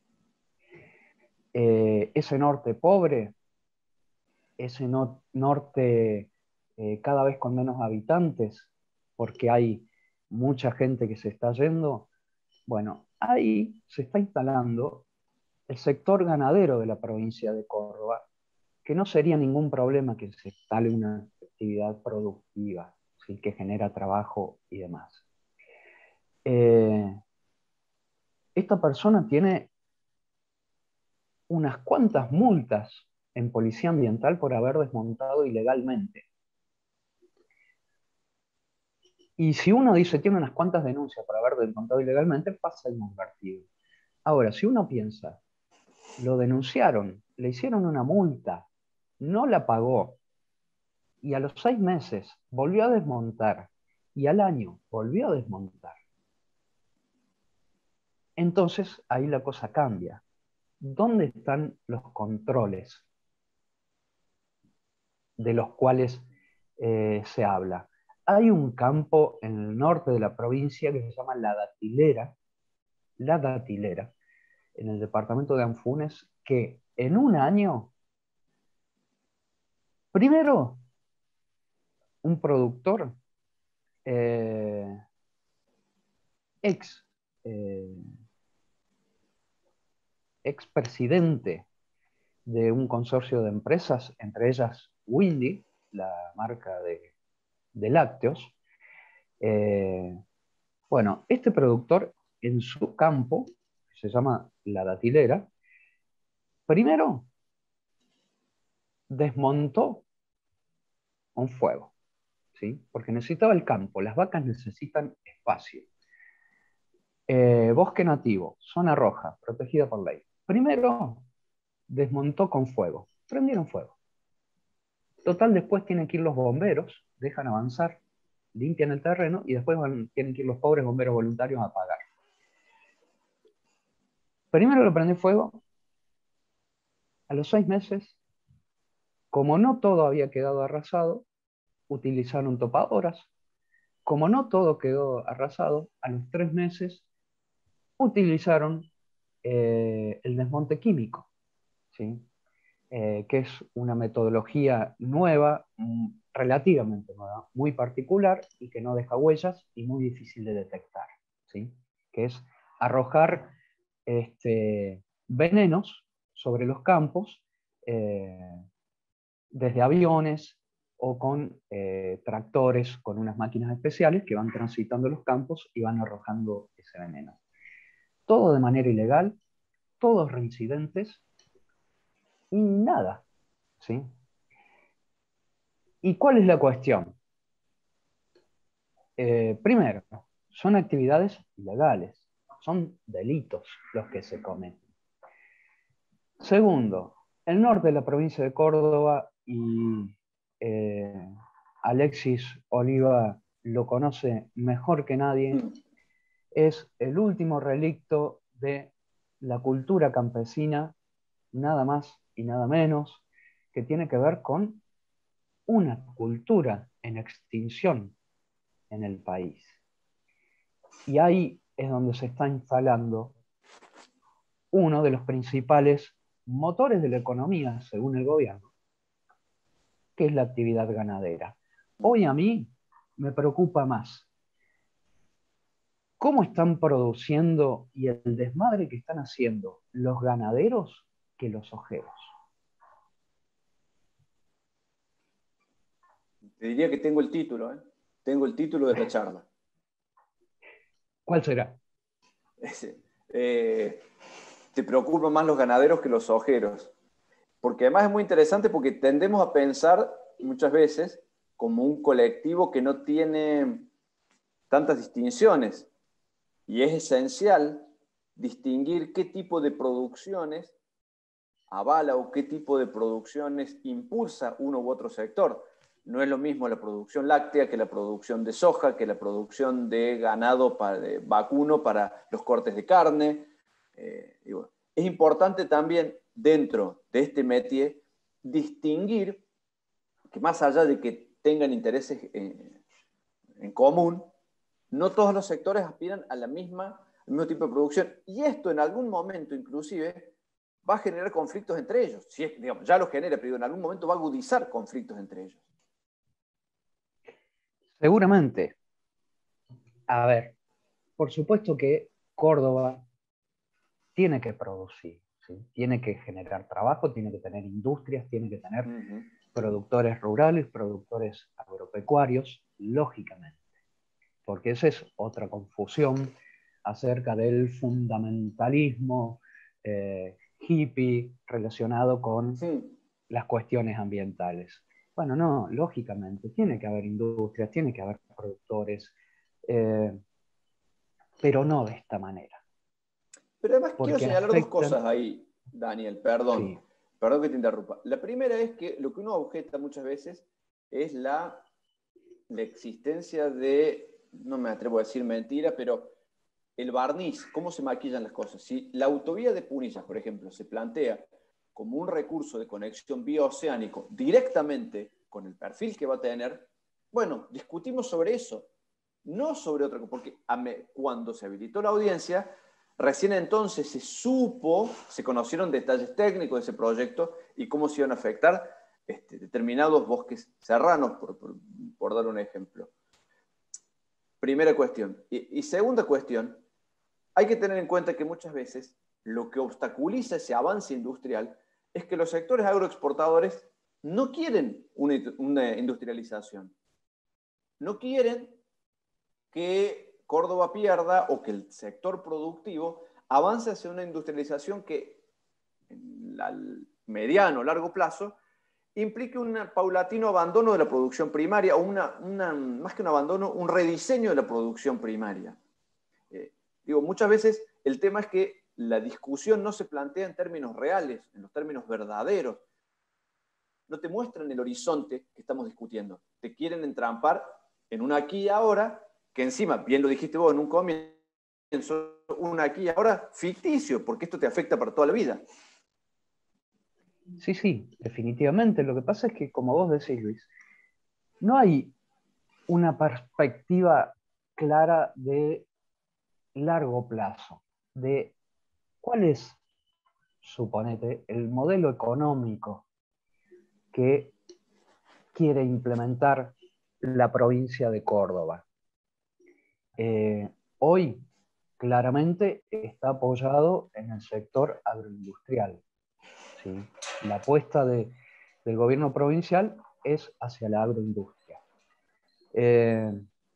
Eh, ese norte pobre, ese no, norte eh, cada vez con menos habitantes, porque hay mucha gente que se está yendo, bueno, ahí se está instalando el sector ganadero de la provincia de Córdoba, que no sería ningún problema que se instale una actividad productiva, ¿sí? Que genera trabajo y demás. Eh, esta persona tiene unas cuantas multas en policía ambiental por haber desmontado ilegalmente. Y si uno dice tiene unas cuantas denuncias por haber desmontado ilegalmente, pasa inadvertido. Ahora, si uno piensa, lo denunciaron, le hicieron una multa, no la pagó, y a los seis meses volvió a desmontar, y al año volvió a desmontar. Entonces ahí la cosa cambia. ¿Dónde están los controles de los cuales eh, se habla? Hay un campo en el norte de la provincia que se llama La Datilera, La Datilera, en el departamento de Anfunes, que en un año, primero, un productor, eh, ex, eh, expresidente de un consorcio de empresas, entre ellas Windy, la marca de, de lácteos. Eh, bueno, este productor en su campo, que se llama La Datilera, primero desmontó un fuego, ¿sí? Porque necesitaba el campo, las vacas necesitan espacio. Eh, bosque nativo, zona roja, protegida por ley. Primero desmontó con fuego, prendieron fuego. Total, después tienen que ir los bomberos, dejan avanzar, limpian el terreno y después van, tienen que ir los pobres bomberos voluntarios a apagar. Primero lo prendió fuego, a los seis meses, como no todo había quedado arrasado, utilizaron topadoras. Como no todo quedó arrasado, a los tres meses utilizaron eh, el desmonte químico, ¿sí? Eh, que es una metodología nueva, mm, relativamente nueva, muy particular y que no deja huellas y muy difícil de detectar, ¿sí? Que es arrojar este, venenos sobre los campos eh, desde aviones o con eh, tractores, con unas máquinas especiales que van transitando los campos y van arrojando ese veneno. Todo de manera ilegal, todos reincidentes y nada, ¿sí? ¿Y cuál es la cuestión? Eh, primero, son actividades ilegales, son delitos los que se cometen. Segundo, el norte de la provincia de Córdoba, y eh, Alexis Oliva lo conoce mejor que nadie, es el último relicto de la cultura campesina, nada más y nada menos, que tiene que ver con una cultura en extinción en el país. Y ahí es donde se está instalando uno de los principales motores de la economía, según el gobierno, que es la actividad ganadera. Hoy a mí me preocupa más cómo están produciendo y el desmadre que están haciendo los ganaderos que los ojeros. Te diría que tengo el título, ¿eh? Tengo el título de la charla. ¿Cuál será? Ese. Eh, te preocupan más los ganaderos que los ojeros. Porque además es muy interesante porque tendemos a pensar muchas veces como un colectivo que no tiene tantas distinciones. Y es esencial distinguir qué tipo de producciones avala o qué tipo de producciones impulsa uno u otro sector. No es lo mismo la producción láctea que la producción de soja, que la producción de ganado para, de vacuno para los cortes de carne. Eh, y bueno, es importante también dentro de este métier distinguir que más allá de que tengan intereses en, en común, no todos los sectores aspiran a la misma, al mismo tipo de producción. Y esto en algún momento inclusive va a generar conflictos entre ellos. Si es, digamos, ya lo genera, pero en algún momento va a agudizar conflictos entre ellos. Seguramente. A ver, por supuesto que Córdoba tiene que producir, ¿sí? Tiene que generar trabajo, tiene que tener industrias, tiene que tener uh-huh. productores rurales, productores agropecuarios, lógicamente. Porque esa es otra confusión acerca del fundamentalismo eh, hippie relacionado con sí. las cuestiones ambientales. Bueno, no, lógicamente, tiene que haber industrias, tiene que haber productores, eh, pero no de esta manera. Pero además Porque quiero señalar afectan... dos cosas ahí, Daniel, perdón. Sí. Perdón que te interrumpa. La primera es que lo que uno objeta muchas veces es la, la existencia de, no me atrevo a decir mentira, pero el barniz, cómo se maquillan las cosas. Si la autovía de Punillas, por ejemplo, se plantea como un recurso de conexión bioceánico directamente con el perfil que va a tener, bueno, discutimos sobre eso, no sobre otra cosa, porque cuando se habilitó la audiencia, recién entonces se supo, se conocieron detalles técnicos de ese proyecto y cómo se iban a afectar este, determinados bosques serranos, por, por, por dar un ejemplo. Primera cuestión. Y, y segunda cuestión, hay que tener en cuenta que muchas veces lo que obstaculiza ese avance industrial es que los sectores agroexportadores no quieren una, una industrialización. No quieren que Córdoba pierda o que el sector productivo avance hacia una industrialización que en el mediano o largo plazo implique un paulatino abandono de la producción primaria o una, una, más que un abandono, un rediseño de la producción primaria. Eh, digo, muchas veces el tema es que la discusión no se plantea en términos reales, en los términos verdaderos. No te muestran el horizonte que estamos discutiendo. Te quieren entrampar en un aquí y ahora, que encima, bien lo dijiste vos en un comienzo, un aquí y ahora ficticio, porque esto te afecta para toda la vida. Sí, sí, definitivamente. Lo que pasa es que, como vos decís, Luis, no hay una perspectiva clara de largo plazo, de cuál es, suponete, el modelo económico que quiere implementar la provincia de Córdoba. Eh, hoy, claramente, está apoyado en el sector agroindustrial. ¿Sí? La apuesta de, del gobierno provincial es hacia la agroindustria. Eh,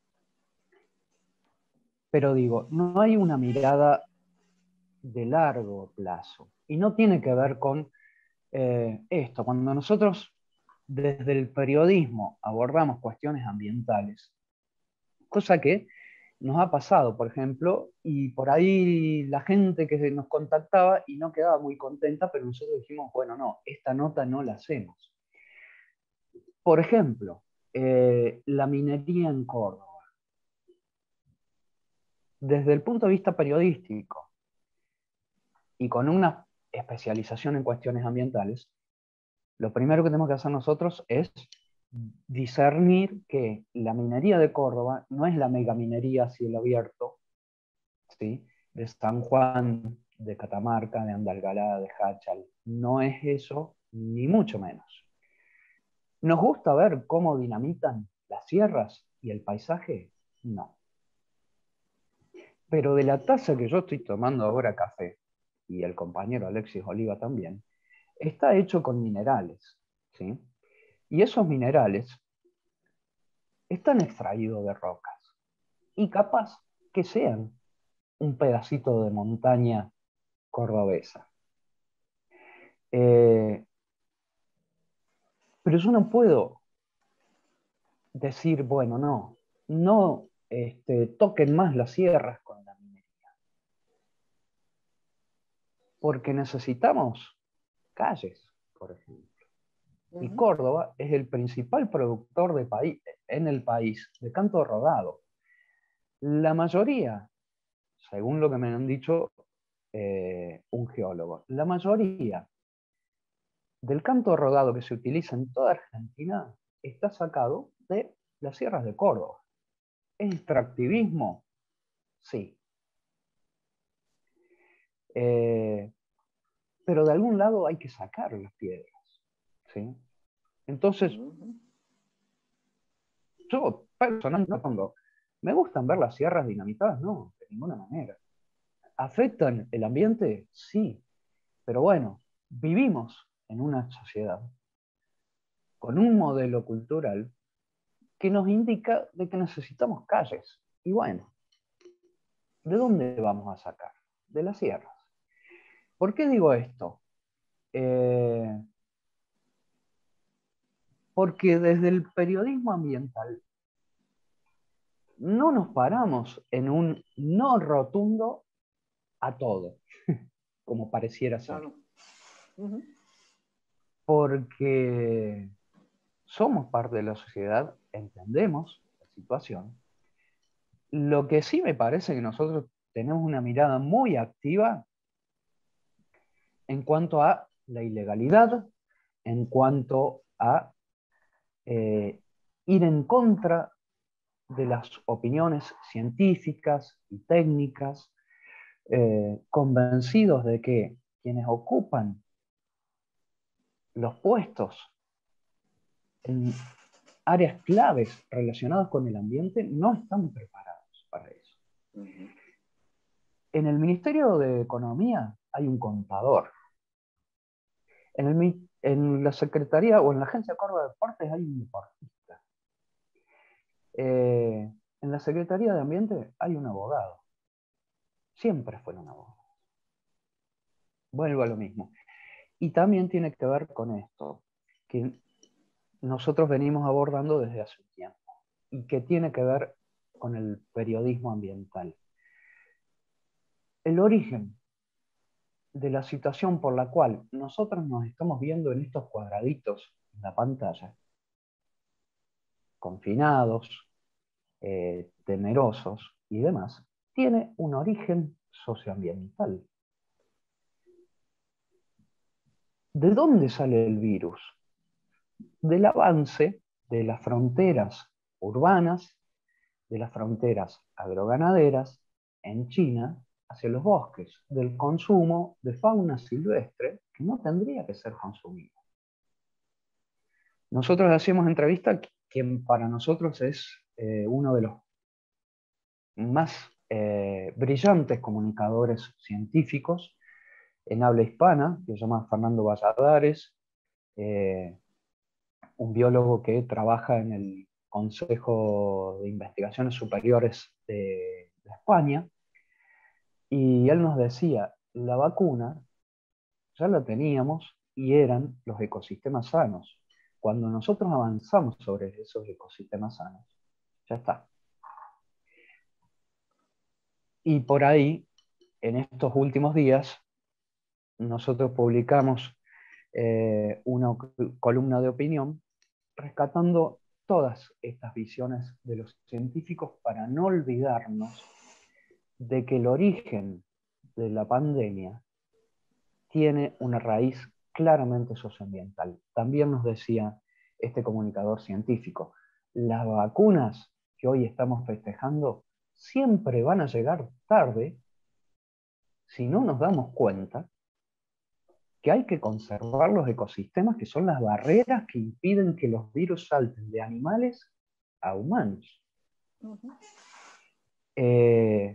pero digo, no hay una mirada de largo plazo. Y no tiene que ver con eh, esto. Cuando nosotros desde el periodismo abordamos cuestiones ambientales, cosa que nos ha pasado, por ejemplo, y por ahí la gente que nos contactaba y no quedaba muy contenta, pero nosotros dijimos, bueno, no, esta nota no la hacemos. Por ejemplo, eh, la minería en Córdoba. Desde el punto de vista periodístico, y con una especialización en cuestiones ambientales, lo primero que tenemos que hacer nosotros es discernir que la minería de Córdoba no es la megaminería a cielo abierto, ¿sí?, de San Juan, de Catamarca, de Andalgalá, de Jáchal. No es eso, ni mucho menos. ¿Nos gusta ver cómo dinamitan las sierras y el paisaje? No. Pero de la taza que yo estoy tomando ahora café, y el compañero Alexis Oliva también, está hecho con minerales, ¿sí? Y esos minerales están extraídos de rocas. Y capaz que sean un pedacito de montaña cordobesa. Eh, pero yo no puedo decir, bueno, no, no este, toquen más las sierras con la minería. Porque necesitamos calles, por ejemplo. Uh-huh. Y Córdoba es el principal productor de país, en el país de canto rodado. La mayoría, según lo que me han dicho eh, un geólogo, la mayoría del canto rodado que se utiliza en toda Argentina está sacado de las sierras de Córdoba. ¿Es extractivismo? Sí. Eh, pero de algún lado hay que sacar las piedras, ¿sí? Entonces, yo personalmente no pongo, ¿me gustan ver las sierras dinamitadas? No, de ninguna manera. ¿Afectan el ambiente? Sí. Pero bueno, vivimos en una sociedad con un modelo cultural que nos indica de que necesitamos calles. Y bueno, ¿de dónde vamos a sacar? De las sierras. ¿Por qué digo esto? Eh, porque desde el periodismo ambiental no nos paramos en un no rotundo a todo, como pareciera ser. Claro. Uh-huh. Porque somos parte de la sociedad, entendemos la situación. Lo que sí me parece que nosotros tenemos una mirada muy activa en cuanto a la ilegalidad, en cuanto a eh, ir en contra de las opiniones científicas y técnicas, eh, convencidos de que quienes ocupan los puestos en áreas claves relacionadas con el ambiente no están preparados para eso. Uh-huh. En el Ministerio de Economía hay un contador. En, el, en la Secretaría o en la Agencia de Córdoba de Deportes hay un deportista. Eh, en la Secretaría de Ambiente hay un abogado. Siempre fue un abogado. Vuelvo a lo mismo. Y también tiene que ver con esto, que nosotros venimos abordando desde hace un tiempo, y que tiene que ver con el periodismo ambiental. El origen de la situación por la cual nosotros nos estamos viendo en estos cuadraditos en la pantalla, confinados, eh, temerosos y demás, tiene un origen socioambiental. ¿De dónde sale el virus? Del avance de las fronteras urbanas, de las fronteras agroganaderas en China hacia los bosques, del consumo de fauna silvestre que no tendría que ser consumida. Nosotros hacemos entrevista quien para nosotros es eh, uno de los más eh, brillantes comunicadores científicos en habla hispana, que se llama Fernando Valladares, eh, un biólogo que trabaja en el Consejo de Investigaciones Superiores de, de España, y él nos decía, la vacuna ya la teníamos y eran los ecosistemas sanos. Cuando nosotros avanzamos sobre esos ecosistemas sanos, ya está. Y por ahí, en estos últimos días, nosotros publicamos eh, una columna de opinión rescatando todas estas visiones de los científicos para no olvidarnos de que el origen de la pandemia tiene una raíz claramente socioambiental. También nos decía este comunicador científico, las vacunas que hoy estamos festejando siempre van a llegar tarde si no nos damos cuenta que hay que conservar los ecosistemas, que son las barreras que impiden que los virus salten de animales a humanos. Uh-huh. eh,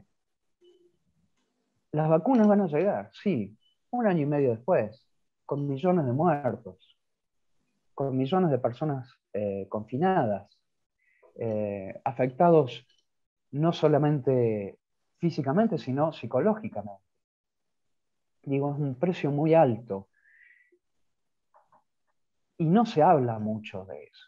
las vacunas van a llegar, sí, un año y medio después, con millones de muertos, con millones de personas eh, confinadas, eh, afectados no solamente físicamente, sino psicológicamente. Digo, es un precio muy alto. Y no se habla mucho de eso.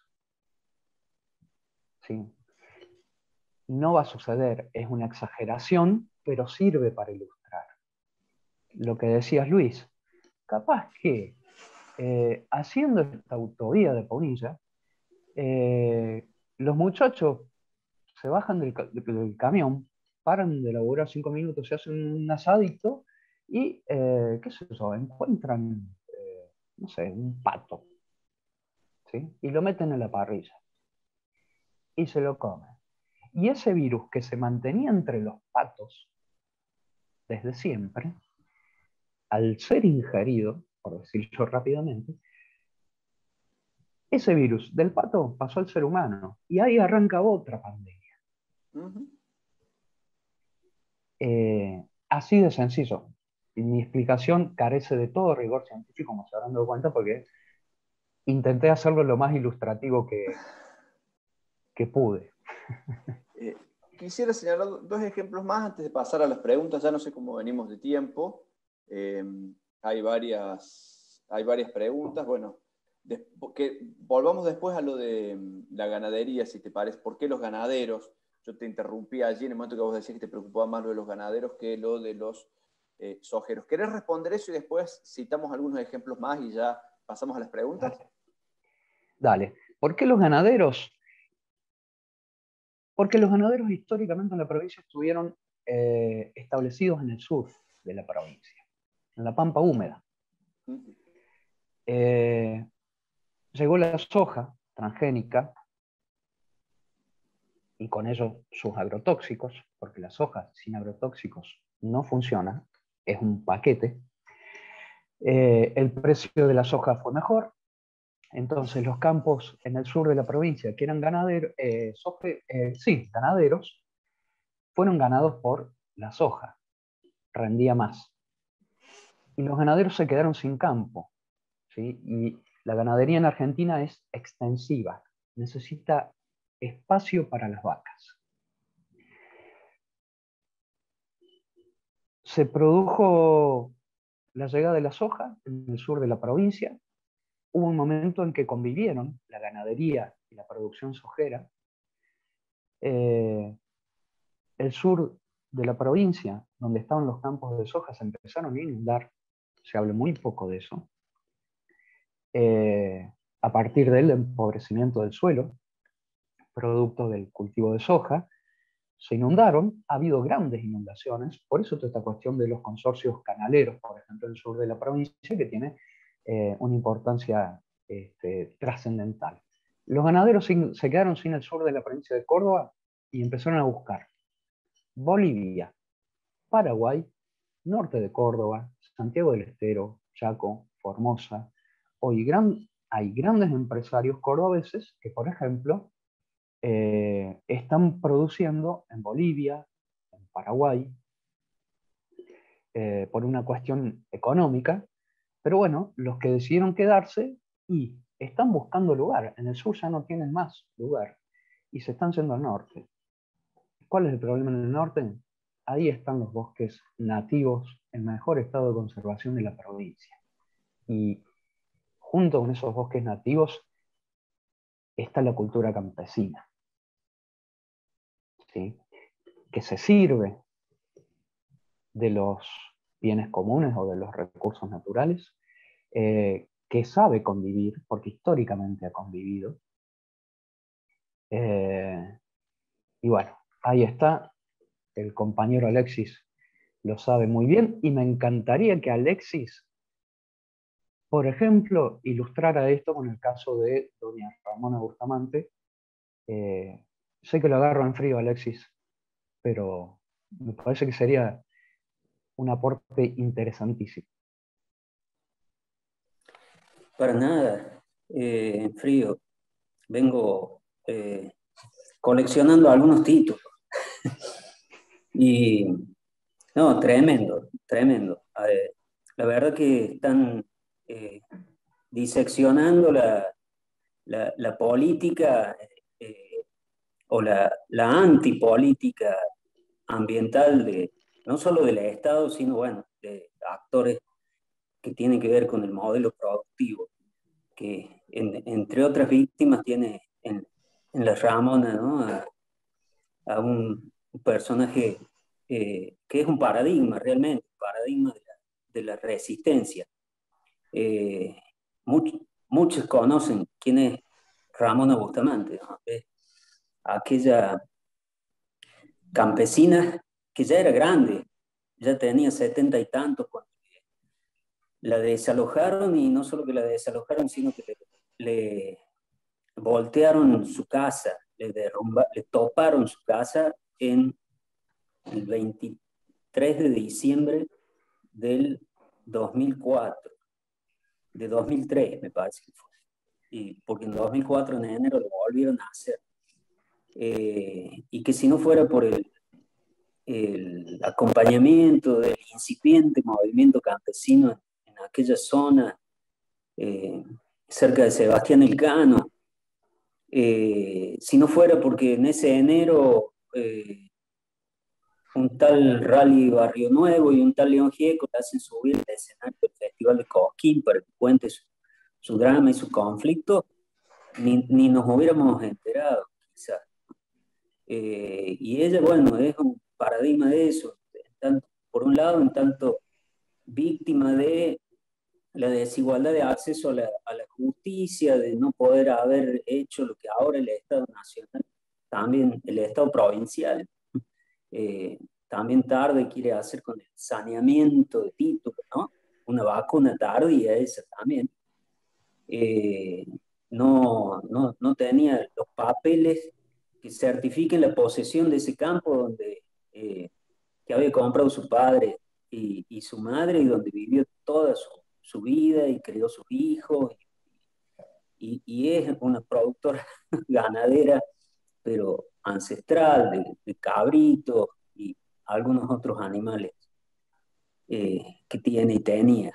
¿Sí? No va a suceder, es una exageración, pero sirve para ilustrar. Lo que decías, Luis, capaz que eh, haciendo esta autovía de Punilla, eh, los muchachos se bajan del, del camión, paran de laburar cinco minutos, se hacen un asadito y, eh, qué sé yo, encuentran, eh, no sé, un pato, ¿sí? Y lo meten en la parrilla y se lo comen. Y ese virus que se mantenía entre los patos desde siempre, al ser ingerido, por decirlo rápidamente, ese virus del pato pasó al ser humano y ahí arranca otra pandemia. Uh-huh. Eh, así de sencillo. Mi explicación carece de todo rigor científico, como se habrán dado cuenta, porque intenté hacerlo lo más ilustrativo que, que pude. Eh, quisiera señalar dos ejemplos más antes de pasar a las preguntas. Ya no sé cómo venimos de tiempo. Eh, hay, varias, hay varias preguntas. Bueno, de, que volvamos después a lo de la ganadería, si te parece. ¿Por qué los ganaderos? Yo te interrumpí allí en el momento que vos decías que te preocupaba más lo de los ganaderos que lo de los eh, sojeros. ¿Querés responder eso y después citamos algunos ejemplos más y ya pasamos a las preguntas? Dale. ¿Por qué los ganaderos? Porque los ganaderos históricamente en la provincia estuvieron eh, establecidos en el sur de la provincia, en la pampa húmeda. Eh, llegó la soja transgénica y con ello sus agrotóxicos, porque la soja sin agrotóxicos no funciona, es un paquete. Eh, el precio de la soja fue mejor, entonces los campos en el sur de la provincia que eran ganaderos, eh, soje, eh, sí, ganaderos, fueron ganados por la soja, rendía más. Y los ganaderos se quedaron sin campo, ¿sí? Y la ganadería en Argentina es extensiva, necesita espacio para las vacas. Se produjo la llegada de la soja en el sur de la provincia. Hubo un momento en que convivieron la ganadería y la producción sojera. Eh, el sur de la provincia, donde estaban los campos de soja, se empezaron a inundar. Se habla muy poco de eso. Eh, a partir del empobrecimiento del suelo, producto del cultivo de soja, se inundaron, ha habido grandes inundaciones, por eso toda esta cuestión de los consorcios canaleros, por ejemplo, en el sur de la provincia, que tiene eh, una importancia este, trascendental. Los ganaderos sin, se quedaron sin el sur de la provincia de Córdoba y empezaron a buscar Bolivia, Paraguay, norte de Córdoba, Santiago del Estero, Chaco, Formosa. Hoy gran, hay grandes empresarios cordobeses que, por ejemplo, Eh, están produciendo en Bolivia, en Paraguay, eh, por una cuestión económica, pero bueno, los que decidieron quedarse y están buscando lugar, en el sur ya no tienen más lugar, y se están yendo al norte. ¿Cuál es el problema en el norte? Ahí están los bosques nativos en mejor estado de conservación de la provincia. Y junto con esos bosques nativos está la cultura campesina, ¿sí? Que se sirve de los bienes comunes o de los recursos naturales, eh, que sabe convivir, porque históricamente ha convivido. Eh, y bueno, ahí está, el compañero Alexis lo sabe muy bien, y me encantaría que Alexis por ejemplo, ilustrar a esto con el caso de doña Ramona Bustamante. Eh, sé que lo agarro en frío, Alexis, pero me parece que sería un aporte interesantísimo. Para nada, eh, en frío. Vengo eh, coleccionando algunos títulos. Y no, tremendo, tremendo. Eh, la verdad que están eh, diseccionando la, la, la política eh, o la, la antipolítica ambiental de, no solo del Estado, sino bueno, de actores que tienen que ver con el modelo productivo, que en, entre otras víctimas tiene en, en la Ramona, ¿no? a, a un, un personaje eh, que es un paradigma realmente, un paradigma de la, de la resistencia. Eh, much, muchos conocen quién es Ramona Bustamante, ¿no? Es aquella campesina que ya era grande, ya tenía setenta y tantos cuando la desalojaron, y no solo que la desalojaron, sino que le, le voltearon su casa, le, derrumba, le toparon su casa en el veintitrés de diciembre del dos mil cuatro, de dos mil tres me parece que fue, y porque en dos mil cuatro en enero lo volvieron a hacer, eh, y que si no fuera por el, el acompañamiento del incipiente movimiento campesino en, en aquella zona, eh, cerca de Sebastián Elcano, eh, si no fuera porque en ese enero eh, un tal Rally Barrio Nuevo y un tal León Gieco te hacen subir al escenario del Festival de Cosquín para que cuente su, su drama y su conflicto, ni, ni nos hubiéramos enterado, quizás. Eh, y ella, bueno, es un paradigma de eso. Tanto, por un lado, en tanto víctima de la desigualdad de acceso a la, a la justicia, de no poder haber hecho lo que ahora el Estado Nacional, también el Estado provincial, eh, también tarde quiere hacer con el saneamiento de títulos, ¿no? Una vacuna tardía esa también. Eh, no, no, no tenía los papeles que certifiquen la posesión de ese campo donde, eh, que había comprado su padre y, y su madre, y donde vivió toda su, su vida y crió sus hijos, y, y es una productora ganadera, pero ancestral, de, de cabritos y algunos otros animales eh, que tiene y tenía.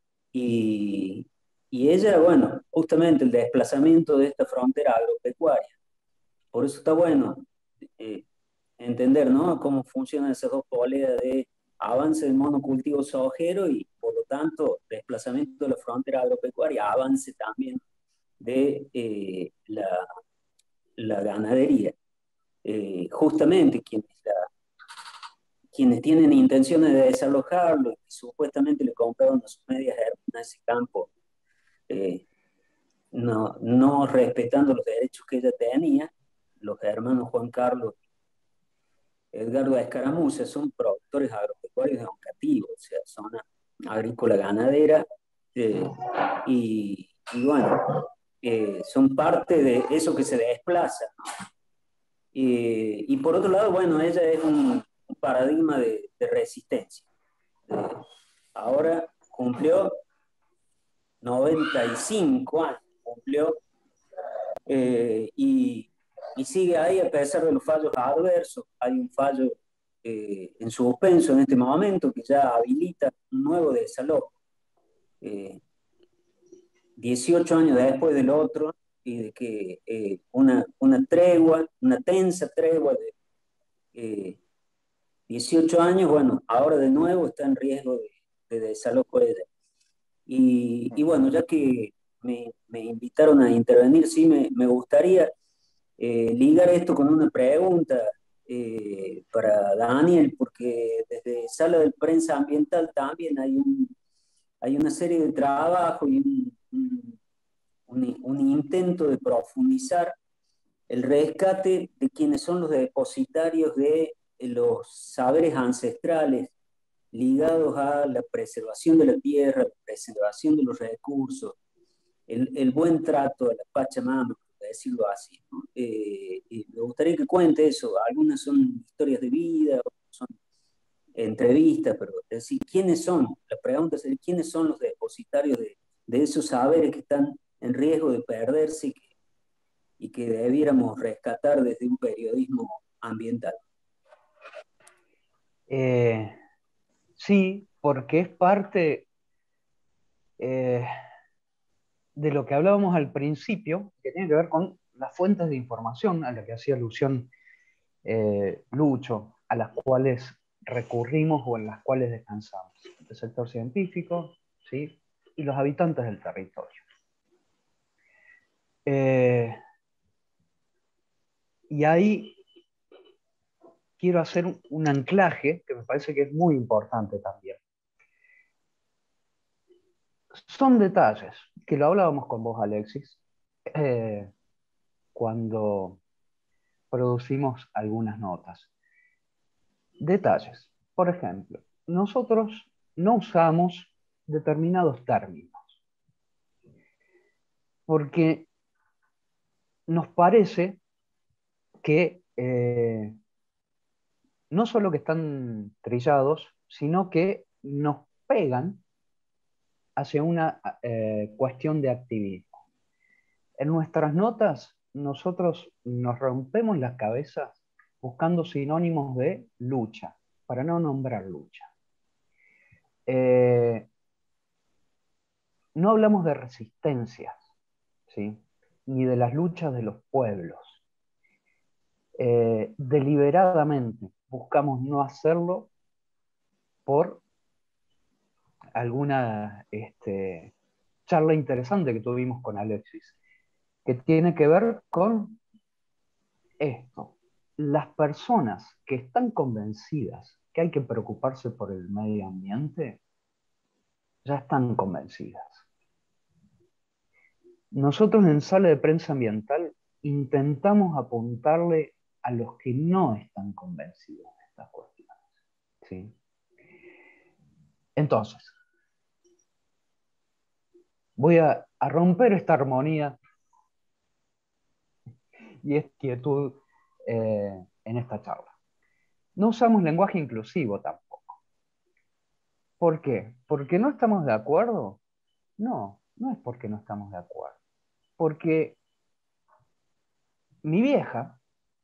Y, y ella, bueno, justamente el desplazamiento de esta frontera agropecuaria. Por eso está bueno eh, entender, ¿no?, cómo funcionan esas dos poleas de avance del monocultivo sojero y, por lo tanto, desplazamiento de la frontera agropecuaria, avance también de eh, la, la ganadería. Eh, justamente quienes, la, quienes tienen intenciones de desalojarlo y supuestamente le compraron a sus medias hermanas ese campo, eh, no, no respetando los derechos que ella tenía, los hermanos Juan Carlos y Edgardo Escaramuza son productores agropecuarios de Oncativo, o sea, zona agrícola ganadera, eh, y, y bueno, eh, son parte de eso que se desplaza, ¿no? Y, y por otro lado, bueno, ella es un, un paradigma de, de resistencia. Eh, ahora cumplió noventa y cinco años, cumplió, eh, y, y sigue ahí a pesar de los fallos adversos. Hay un fallo eh, en suspenso en este momento que ya habilita un nuevo desalojo. Eh, dieciocho años después del otro, y de que eh, una, una tregua, una tensa tregua de eh, dieciocho años, bueno, ahora de nuevo está en riesgo de, de desalojo ella. Y, y bueno, ya que me, me, invitaron a intervenir, sí, me, me gustaría eh, ligar esto con una pregunta eh, para Daniel, porque desde Sala de Prensa Ambiental también hay, un, hay una serie de trabajos y un, un, un, un intento de profundizar el rescate de quienes son los depositarios de los saberes ancestrales ligados a la preservación de la tierra, la preservación de los recursos, el, el buen trato a la Pachamama, por decirlo así, ¿no? Eh, y me gustaría que cuente eso. Algunas son historias de vida, otras son entrevistas, pero es decir, ¿quiénes son? La pregunta es, ¿quiénes son los depositarios de, de esos saberes que están en riesgo de perderse y que, y que debiéramos rescatar desde un periodismo ambiental? Eh, sí, porque es parte eh, de lo que hablábamos al principio, que tiene que ver con las fuentes de información a las que hacía alusión eh, Lucho, a las cuales recurrimos o en las cuales descansamos. El sector científico, ¿sí? Y los habitantes del territorio. Eh, y ahí quiero hacer un, un anclaje que me parece que es muy importante también. Son detalles, que lo hablábamos con vos, Alexis, eh, cuando producimos algunas notas. Detalles. Por ejemplo, nosotros no usamos determinados términos porque nos parece que eh, no solo que están trillados, sino que nos pegan hacia una eh, cuestión de activismo. En nuestras notas, nosotros nos rompemos las cabezas buscando sinónimos de lucha, para no nombrar lucha. Eh, no hablamos de resistencias, ¿sí? Ni de las luchas de los pueblos. Eh, deliberadamente buscamos no hacerlo por alguna este, charla interesante que tuvimos con Alexis, que tiene que ver con esto. Las personas que están convencidas que hay que preocuparse por el medio ambiente, ya están convencidas. Nosotros en Sala de Prensa Ambiental intentamos apuntarle a los que no están convencidos de estas cuestiones, ¿sí? Entonces, voy a, a romper esta armonía y esta quietud eh, en esta charla. No usamos lenguaje inclusivo tampoco. ¿Por qué? ¿Porque no estamos de acuerdo? No, no es porque no estamos de acuerdo. Porque mi vieja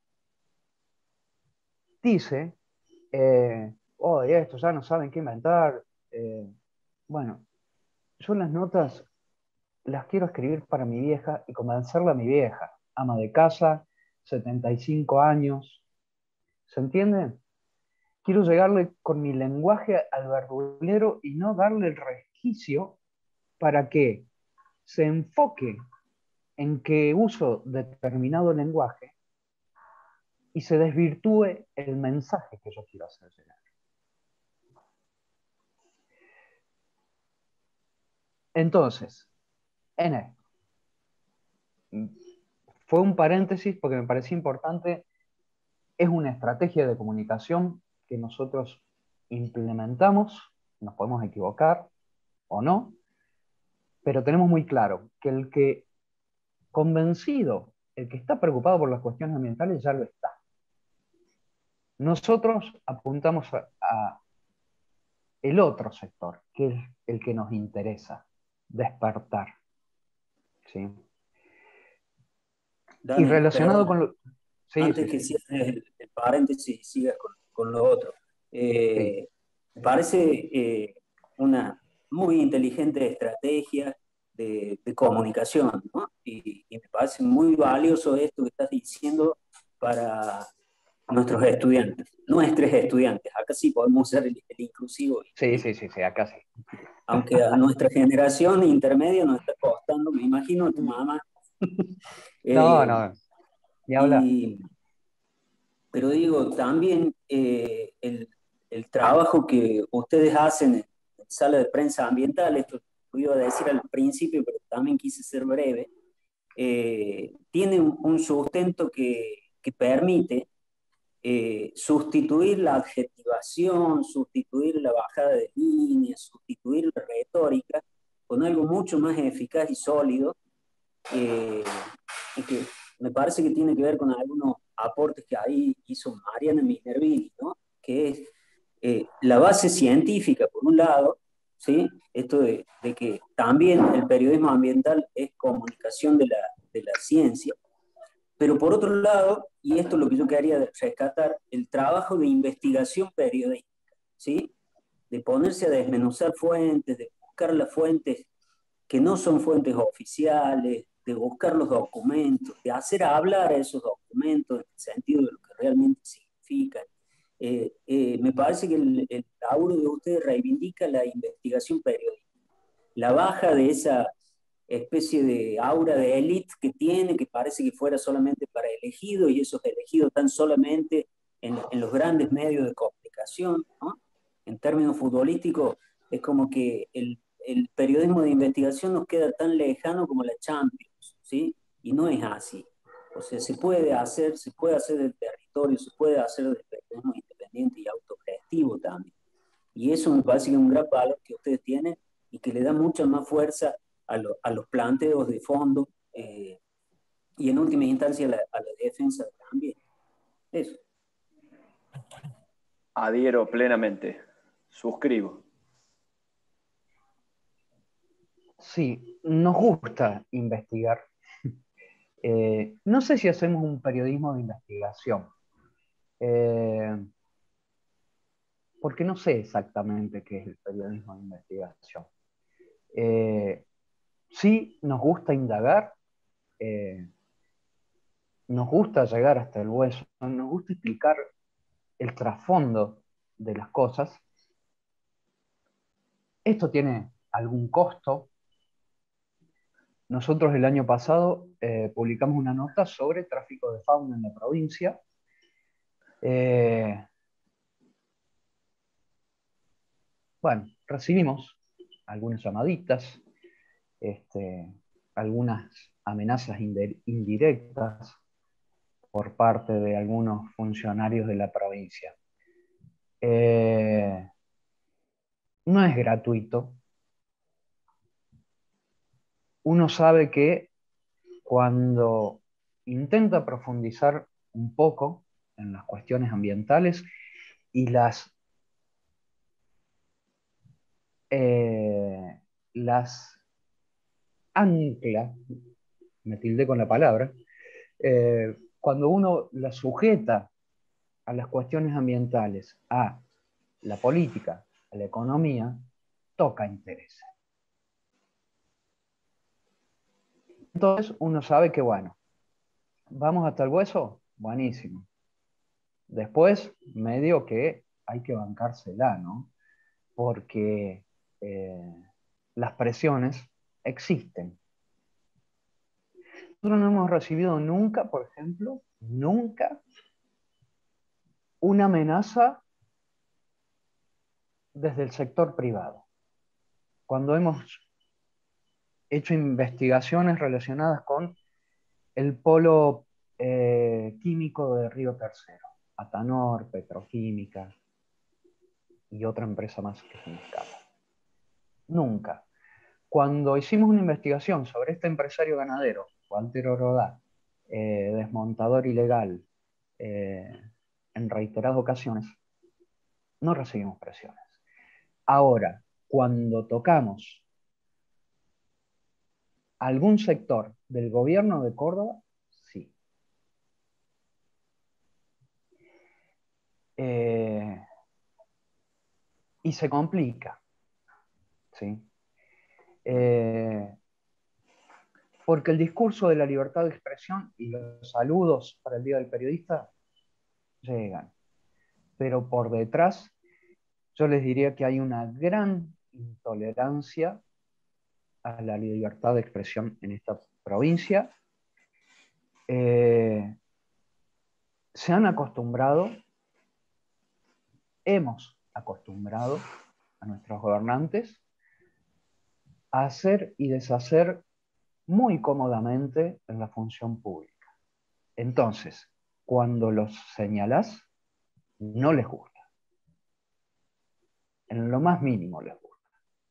dice, eh, oh, esto ya no saben qué inventar. Eh, bueno, yo las notas las quiero escribir para mi vieja y convencerla a mi vieja, ama de casa, setenta y cinco años. ¿Se entiende? Quiero llegarle con mi lenguaje al verdulero y no darle el resquicio para que se enfoque en que uso determinado lenguaje y se desvirtúe el mensaje que yo quiero hacer llegar. Entonces, en esto, fue un paréntesis porque me parecía importante, es una estrategia de comunicación que nosotros implementamos, nos podemos equivocar o no, pero tenemos muy claro que el que convencido, el que está preocupado por las cuestiones ambientales ya lo está. Nosotros apuntamos a, a el otro sector, que es el que nos interesa despertar, ¿sí? Dani, Y relacionado perdón, con lo... Sí, antes sí, que sí. cierres el, el paréntesis y sigas con, con lo otro, Sí. eh, me parece eh, una muy inteligente estrategia de, de comunicación, ¿no? Y, y me parece muy valioso esto que estás diciendo para nuestros estudiantes, nuestros estudiantes. Acá sí podemos usar el, el inclusivo. Sí, Y, sí, sí, sí, acá sí. aunque a nuestra generación intermedia nos está costando, me imagino a tu mamá. No, eh, no, ni hablar. y, pero digo, también eh, el, el trabajo que ustedes hacen en, en Sala de Prensa Ambiental, esto lo iba a decir al principio, pero también quise ser breve, eh, tiene un, un sustento que, que permite eh, sustituir la adjetivación, sustituir la bajada de línea, sustituir la retórica con algo mucho más eficaz y sólido, eh, y que me parece que tiene que ver con algunos aportes que ahí hizo Mariana Minervini, ¿no? Que es eh, la base científica, por un lado, ¿sí? Esto de, de que también el periodismo ambiental es comunicación de la, de la ciencia, pero por otro lado, y esto es lo que yo quería rescatar, el trabajo de investigación periodística, ¿sí? De ponerse a desmenuzar fuentes, de buscar las fuentes que no son fuentes oficiales, de buscar los documentos, de hacer hablar a esos documentos en el sentido de lo que realmente significan. Eh, eh, me parece que el, el laburo de ustedes reivindica la investigación periodística, la baja de esa especie de aura de élite que tiene, que parece que fuera solamente para elegidos, y esos elegidos están solamente en, en los grandes medios de comunicación, ¿no? En términos futbolísticos, es como que el, el periodismo de investigación nos queda tan lejano como la Champions, ¿sí? Y no es así. O sea, se puede hacer, se puede hacer del territorio, se puede hacer del periodismo independiente y autogestivo también. Y eso me parece que es un gran valor que ustedes tienen y que le da mucha más fuerza a, lo, a los planteos de fondo, eh, y en última instancia a la, a la defensa también. Eso. Adhiero plenamente. Suscribo. Sí, nos gusta investigar. Eh, no sé si hacemos un periodismo de investigación, eh, porque no sé exactamente qué es el periodismo de investigación. Eh, sí, nos gusta indagar, eh, nos gusta llegar hasta el hueso, nos gusta explicar el trasfondo de las cosas. Esto tiene algún costo. Nosotros el año pasado eh, publicamos una nota sobre tráfico de fauna en la provincia. Eh, bueno, recibimos algunas llamaditas, este, algunas amenazas indirectas por parte de algunos funcionarios de la provincia. Eh, no es gratuito. Uno sabe que cuando intenta profundizar un poco en las cuestiones ambientales y las, eh, las ancla, me tildé con la palabra, eh, cuando uno las sujeta a las cuestiones ambientales, a la política, a la economía, toca intereses. Entonces uno sabe que, bueno, vamos hasta el hueso, buenísimo. Después, medio que hay que bancársela, ¿no? Porque eh, las presiones existen. Nosotros no hemos recibido nunca, por ejemplo, nunca una amenaza desde el sector privado. Cuando hemos hecho investigaciones relacionadas con el polo eh, químico de Río Tercero, Atanor, Petroquímica y otra empresa más que se me escapa. Nunca. Cuando hicimos una investigación sobre este empresario ganadero, Walter Orodá, eh, desmontador ilegal, eh, en reiteradas ocasiones, no recibimos presiones. Ahora, cuando tocamos algún sector del gobierno de Córdoba, sí. Eh, y se complica, ¿sí? Eh, porque el discurso de la libertad de expresión y los saludos para el Día del Periodista llegan. Pero por detrás, yo les diría que hay una gran intolerancia a la libertad de expresión en esta provincia. Eh, se han acostumbrado, hemos acostumbrado a nuestros gobernantes a hacer y deshacer muy cómodamente en la función pública. Entonces, cuando los señalás, no les gusta. En lo más mínimo les gusta.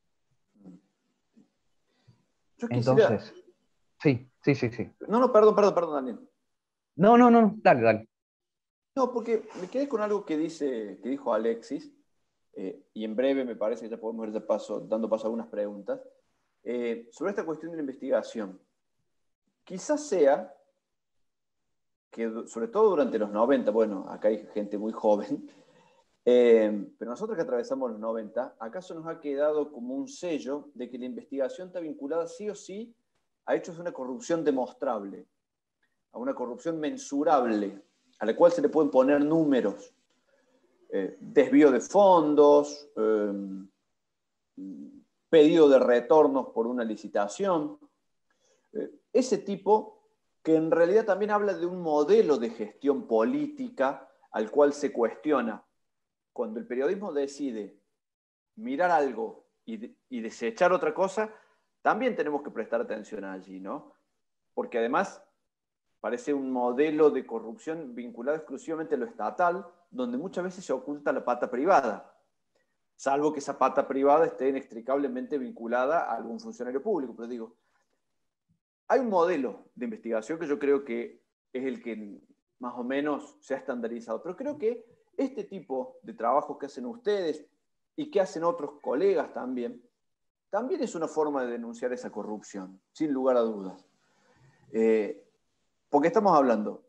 Yo quisiera... Entonces, sí, sí, sí, sí. No, no, perdón, perdón, perdón, Daniel. No, no, no, dale, dale. No, porque me quedé con algo que, dice, que dijo Alexis, eh, y en breve me parece que ya podemos ir de paso, dando paso a algunas preguntas, eh, sobre esta cuestión de la investigación. Quizás sea que, sobre todo durante los noventa, bueno, acá hay gente muy joven, eh, pero nosotros que atravesamos los noventa, acaso nos ha quedado como un sello de que la investigación está vinculada sí o sí a hechos de una corrupción demostrable, a una corrupción mensurable, a la cual se le pueden poner números, eh, desvío de fondos, eh, pedido de retornos por una licitación, eh, ese tipo que en realidad también habla de un modelo de gestión política al cual se cuestiona. Cuando el periodismo decide mirar algo y, de, y desechar otra cosa, también tenemos que prestar atención allí, ¿no? Porque además parece un modelo de corrupción vinculado exclusivamente a lo estatal, donde muchas veces se oculta la pata privada, salvo que esa pata privada esté inextricablemente vinculada a algún funcionario público. Pero digo, hay un modelo de investigación que yo creo que es el que más o menos se ha estandarizado, pero creo que este tipo de trabajos que hacen ustedes y que hacen otros colegas también, también es una forma de denunciar esa corrupción, sin lugar a dudas. Eh, porque estamos hablando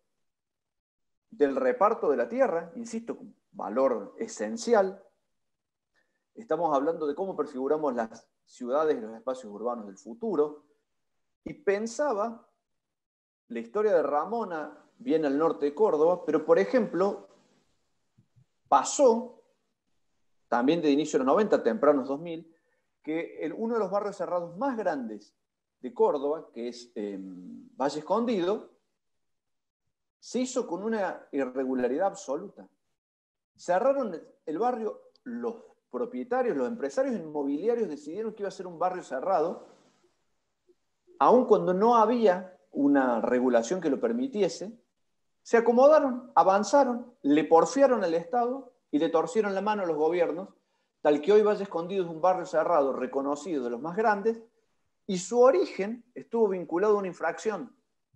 del reparto de la tierra, insisto, valor esencial. Estamos hablando de cómo prefiguramos las ciudades y los espacios urbanos del futuro. Y pensaba, la historia de Ramona viene al norte de Córdoba, pero por ejemplo, pasó, también de inicio de los noventa, tempranos dos mil, que el, uno de los barrios cerrados más grandes de Córdoba, que es eh, Valle Escondido, se hizo con una irregularidad absoluta. Cerraron el barrio, los propietarios, los empresarios inmobiliarios decidieron que iba a ser un barrio cerrado, aun cuando no había una regulación que lo permitiese. Se acomodaron, avanzaron, le porfiaron al Estado y le torcieron la mano a los gobiernos, tal que hoy Valle Escondido es un barrio cerrado reconocido de los más grandes, y su origen estuvo vinculado a una infracción.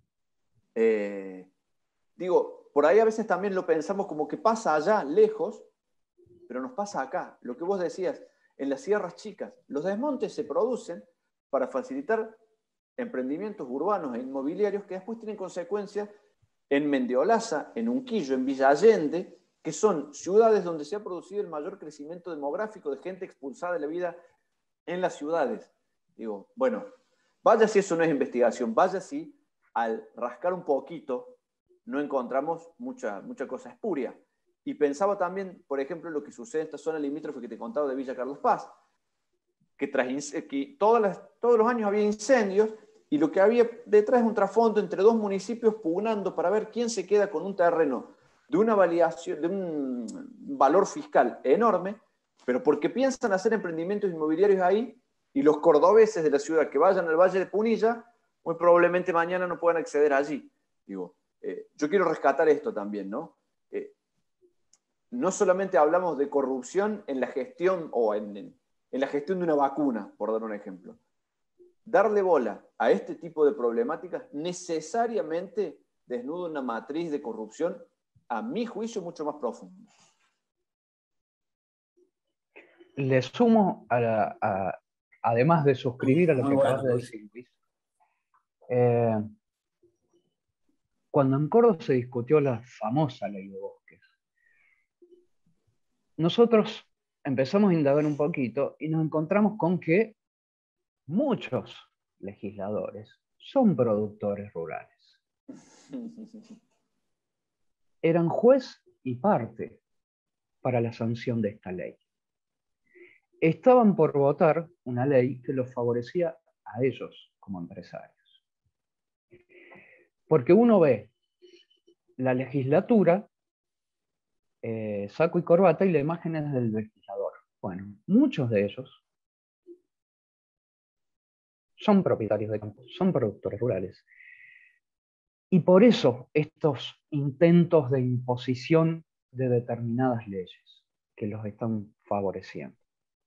Eh, digo, por ahí a veces también lo pensamos como que pasa allá, lejos, pero nos pasa acá. Lo que vos decías, en las sierras chicas, los desmontes se producen para facilitar emprendimientos urbanos e inmobiliarios que después tienen consecuencias en Mendiolaza, en Unquillo, en Villa Allende, que son ciudades donde se ha producido el mayor crecimiento demográfico de gente expulsada de la vida en las ciudades. Digo, bueno, vaya si eso no es investigación, vaya si al rascar un poquito no encontramos mucha, mucha cosa espuria. Y pensaba también, por ejemplo, lo que sucede en esta zona limítrofe que te contaba de Villa Carlos Paz, que, tras, que todas las, todos los años había incendios y lo que había detrás es un trasfondo entre dos municipios pugnando para ver quién se queda con un terreno de una validación, de un valor fiscal enorme, pero porque piensan hacer emprendimientos inmobiliarios ahí y los cordobeses de la ciudad que vayan al Valle de Punilla, muy probablemente mañana no puedan acceder allí. Digo, eh, yo quiero rescatar esto también, ¿no? Eh, no solamente hablamos de corrupción en la gestión o en, en, en la gestión de una vacuna, por dar un ejemplo. Darle bola a este tipo de problemáticas necesariamente desnuda una matriz de corrupción, a mi juicio, mucho más profunda. Le sumo, a la, a, además de suscribir a lo Muy que bueno, acabas de Luis. decir, Luis, eh, cuando en Córdoba se discutió la famosa ley de bosques, nosotros empezamos a indagar un poquito y nos encontramos con que muchos legisladores son productores rurales. Eran juez y parte para la sanción de esta ley. Estaban por votar una ley que los favorecía a ellos como empresarios. Porque uno ve la legislatura, eh, saco y corbata, y la imagen es del legislador. Bueno, muchos de ellos son propietarios de campos, son productores rurales. Y por eso estos intentos de imposición de determinadas leyes que los están favoreciendo.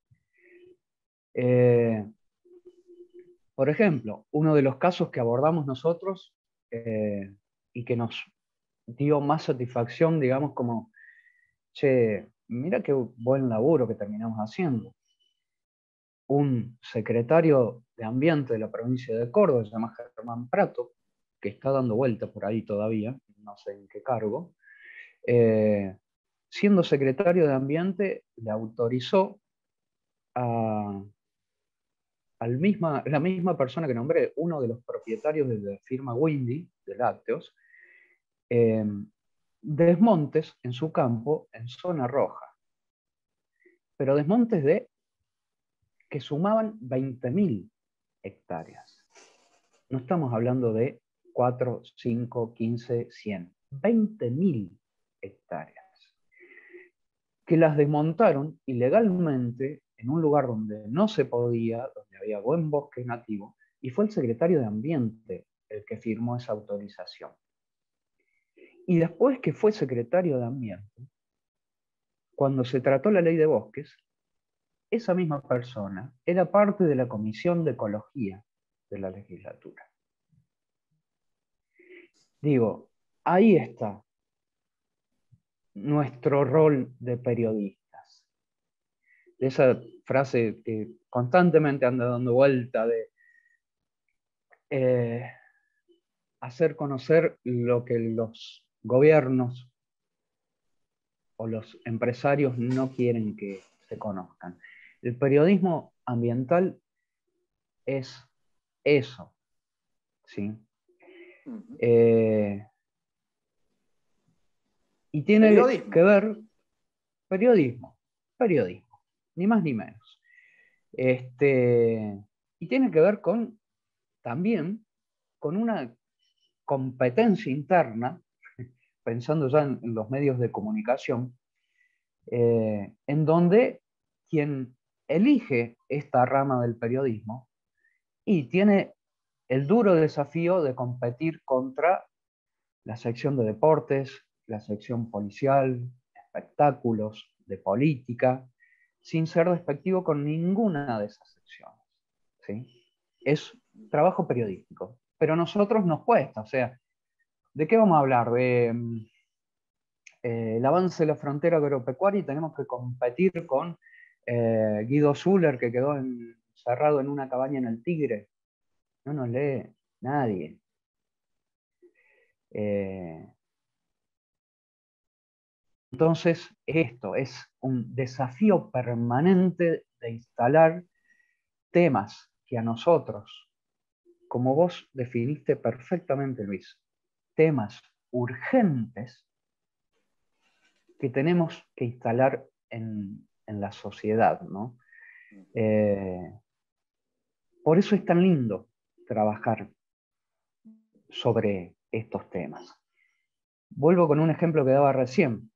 Eh, por ejemplo, uno de los casos que abordamos nosotros eh, y que nos dio más satisfacción, digamos, como, che, mira qué buen laburo que terminamos haciendo. Un secretario de Ambiente de la provincia de Córdoba, se llama Germán Prato, que está dando vuelta por ahí todavía, no sé en qué cargo, eh, siendo secretario de Ambiente, le autorizó a al misma, la misma persona que nombré, uno de los propietarios de la firma Windy, de lácteos, eh, desmontes en su campo en zona roja. Pero desmontes de que sumaban veinte mil hectáreas. No estamos hablando de cuatro, cinco, quince, cien. veinte mil hectáreas. Que las desmontaron ilegalmente en un lugar donde no se podía, donde había buen bosque nativo, y fue el secretario de Ambiente el que firmó esa autorización. Y después que fue secretario de Ambiente, cuando se trató la ley de bosques, esa misma persona era parte de la Comisión de Ecología de la legislatura. Digo, ahí está nuestro rol de periodistas. De esa frase que constantemente anda dando vuelta de eh, hacer conocer lo que los gobiernos o los empresarios no quieren que se conozcan. El periodismo ambiental es eso, ¿sí? Uh-huh. Eh, y tiene periodismo. que ver, periodismo, periodismo, ni más ni menos. Este, y tiene que ver con, también, con una competencia interna, pensando ya en, en los medios de comunicación, eh, en donde quien elige esta rama del periodismo y tiene el duro desafío de competir contra la sección de deportes, la sección policial, espectáculos, de política, sin ser despectivo con ninguna de esas secciones, ¿sí? Es trabajo periodístico, pero a nosotros nos cuesta, o sea, ¿de qué vamos a hablar? De eh, el avance de la frontera agropecuaria y tenemos que competir con eh, Guido Zuller, que quedó encerrado en una cabaña en el Tigre. No nos lee nadie. Eh, entonces, esto es un desafío permanente de instalar temas que a nosotros, como vos definiste perfectamente, Luis, temas urgentes que tenemos que instalar en, en la sociedad, ¿no? Eh, por eso es tan lindo trabajar sobre estos temas. Vuelvo con un ejemplo que daba recién.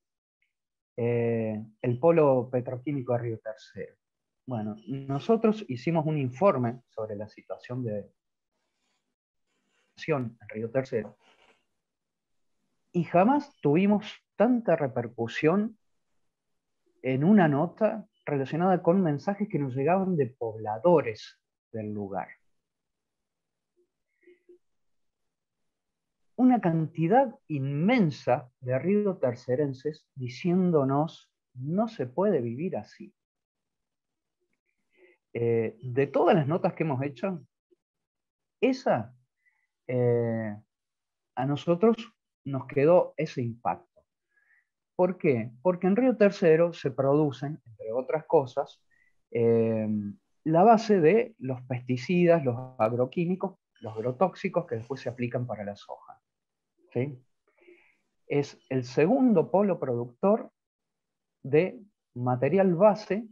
Eh, el polo petroquímico de Río Tercero. Bueno, nosotros hicimos un informe sobre la situación de en Río Tercero y jamás tuvimos tanta repercusión en una nota relacionada con mensajes que nos llegaban de pobladores del lugar. Una cantidad inmensa de río tercerenses diciéndonos no se puede vivir así. Eh, de todas las notas que hemos hecho, esa eh, a nosotros nos quedó ese impacto. ¿Por qué? Porque en Río Tercero se producen, entre otras cosas, eh, la base de los pesticidas, los agroquímicos, los agrotóxicos que después se aplican para la soja. ¿Sí? Es el segundo polo productor de material base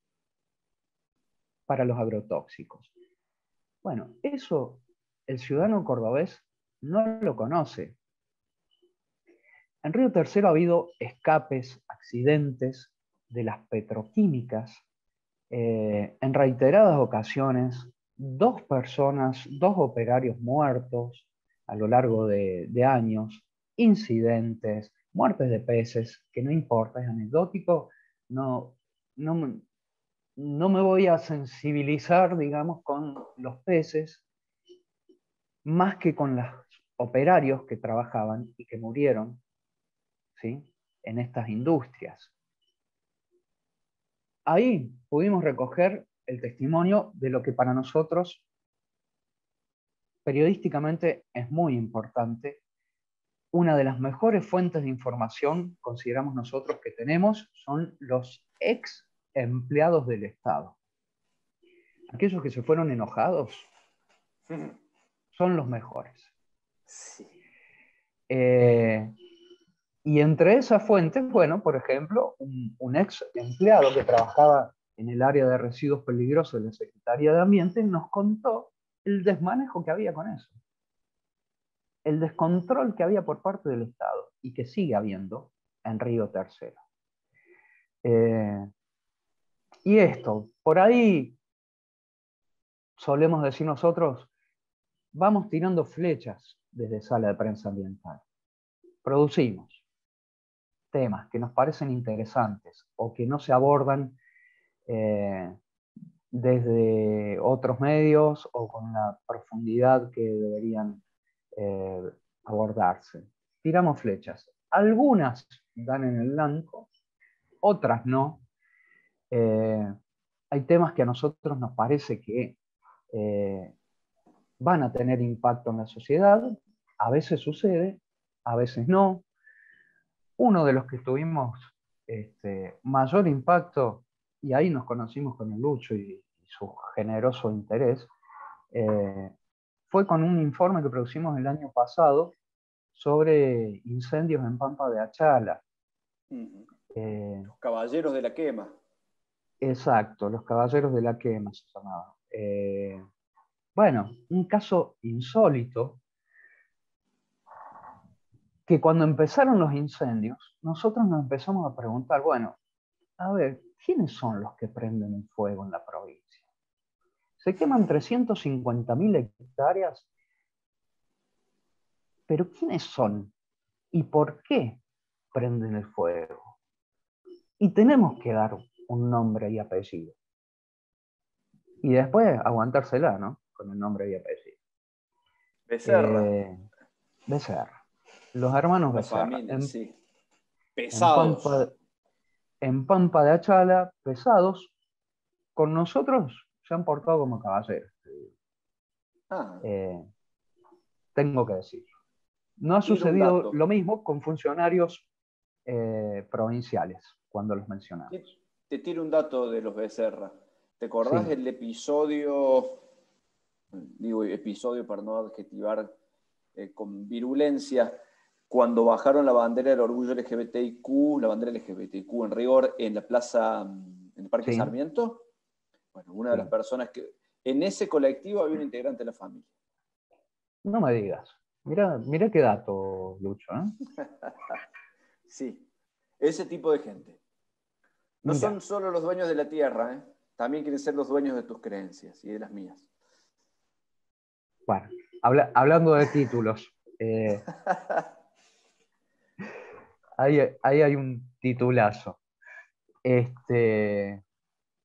para los agrotóxicos. Bueno, eso el ciudadano cordobés no lo conoce. En Río Tercero ha habido escapes, accidentes de las petroquímicas, eh, en reiteradas ocasiones, dos personas, dos operarios muertos a lo largo de, de años, incidentes, muertes de peces, que no importa, es anecdótico, no, no, me- no me voy a sensibilizar, digamos, con los peces, más que con los operarios que trabajaban y que murieron, ¿sí?, en estas industrias. Ahí pudimos recoger el testimonio de lo que para nosotros periodísticamente es muy importante. Una de las mejores fuentes de información, consideramos nosotros, que tenemos, son los ex empleados del Estado. Aquellos que se fueron enojados son los mejores. Sí. Eh, y entre esas fuentes, bueno, por ejemplo, un, un ex empleado que trabajaba en el área de residuos peligrosos de la Secretaría de Ambiente nos contó el desmanejo que había con eso. El descontrol que había por parte del Estado y que sigue habiendo en Río Tercero. Eh, y esto, por ahí solemos decir nosotros, vamos tirando flechas desde Sala de Prensa Ambiental. Producimos temas que nos parecen interesantes o que no se abordan eh, desde otros medios o con la profundidad que deberían eh, abordarse. Tiramos flechas. Algunas dan en el blanco, otras no. Eh, hay temas que a nosotros nos parece que eh, van a tener impacto en la sociedad, a veces sucede, a veces no. Uno de los que tuvimos este, mayor impacto, y ahí nos conocimos con el Lucho y, y su generoso interés, eh, fue con un informe que producimos el año pasado sobre incendios en Pampa de Achala. Uh-huh. Eh, Los caballeros de la quema. exacto, los caballeros de la quema se llamaba. Eh, bueno, un caso insólito, que cuando empezaron los incendios, nosotros nos empezamos a preguntar, bueno, a ver, ¿quiénes son los que prenden el fuego en la provincia? Se queman trescientas cincuenta mil hectáreas, pero ¿quiénes son? ¿Y por qué prenden el fuego? Y tenemos que dar un nombre y apellido. Y después aguantársela, ¿no? Con el nombre y apellido. Becerra. Eh, Becerra. Los hermanos Una Becerra. familia, En, sí. en Pesados. Pampa, en Pampa de Achala, pesados, con nosotros se han portado como caballeros. Ah, Eh, tengo que decir. No ha tiro un sucedido dato. lo mismo con funcionarios eh, provinciales, cuando los mencionamos. Te, te tiro un dato de los Becerra. ¿Te acordás Sí. del episodio, digo episodio para no adjetivar eh, con virulencia, cuando bajaron la bandera del orgullo L G B T I Q, la bandera L G B T I Q en rigor, en la plaza, en el Parque Sí. Sarmiento? Bueno, una Sí. de las personas que... En ese colectivo había un integrante de la familia. No me digas. Mira, mira qué dato, Lucho, ¿eh? Sí, ese tipo de gente. No Mira. son solo los dueños de la tierra, ¿eh? También quieren ser los dueños de tus creencias y de las mías. Bueno, habla, hablando de títulos, eh, ahí, ahí hay un titulazo. Este,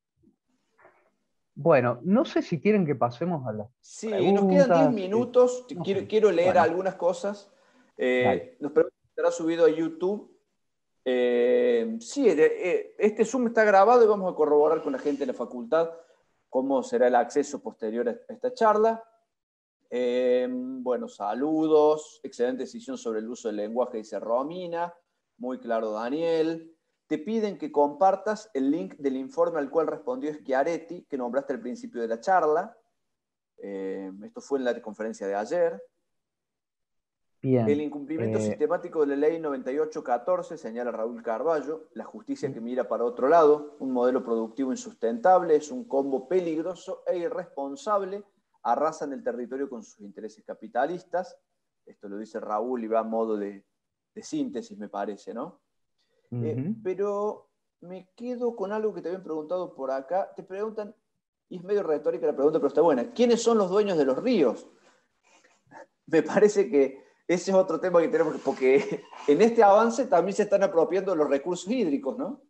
bueno, no sé si quieren que pasemos a las Sí, nos quedan diez preguntas. minutos. No quiero, sé. quiero leer Bueno, algunas cosas. Eh, dale. nos preguntan si estará subido a YouTube. Eh, sí, eh, este Zoom está grabado y vamos a corroborar con la gente de la facultad cómo será el acceso posterior a esta charla. Eh, bueno, saludos. Excelente decisión sobre el uso del lenguaje, dice Romina. Muy claro, Daniel. Te piden que compartas el link del informe al cual respondió Schiaretti, que nombraste al principio de la charla. Eh, esto fue en la conferencia de ayer. Bien. El incumplimiento eh, sistemático de la ley noventa y ocho catorce, señala Raúl Carballo, la justicia que mira para otro lado, un modelo productivo insustentable, es un combo peligroso e irresponsable, arrasan el territorio con sus intereses capitalistas. Esto lo dice Raúl y va a modo de, de síntesis, me parece, ¿no? Uh-huh. eh, pero me quedo con algo que te habían preguntado por acá. Te preguntan, y es medio retórica la pregunta, pero está buena, ¿quiénes son los dueños de los ríos? Me parece que ese es otro tema que tenemos, que- porque en este avance también se están apropiando los recursos hídricos, ¿no?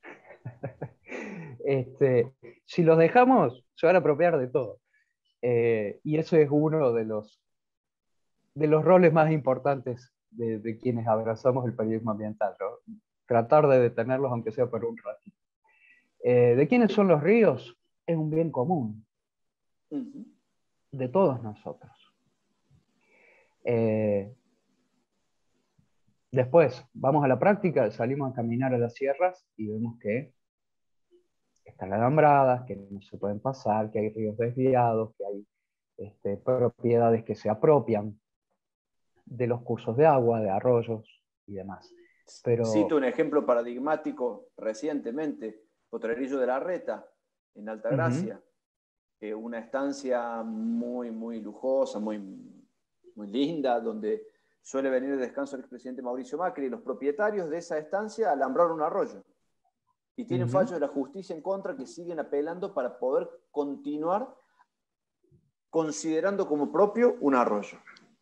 Este, si los dejamos, se van a apropiar de todo. Eh, y eso es uno de los, de los roles más importantes de, de quienes abrazamos el periodismo ambiental, ¿no? Tratar de detenerlos, aunque sea por un ratito. Eh, ¿De quiénes son los ríos? Es un bien común, Ujú. de todos nosotros. Eh, después, vamos a la práctica, salimos a caminar a las sierras y vemos que están alambradas, que no se pueden pasar, que hay ríos desviados, que hay este, propiedades que se apropian de los cursos de agua, de arroyos y demás. Cito Pero, un ejemplo paradigmático recientemente, Potrerillo de la Reta, en Altagracia, uh-huh, eh, una estancia muy, muy lujosa, muy, muy linda, donde suele venir de descanso el expresidente Mauricio Macri, y los propietarios de esa estancia alambraron un arroyo. Y tienen uh-huh, fallos de la justicia en contra que siguen apelando para poder continuar considerando como propio un arroyo.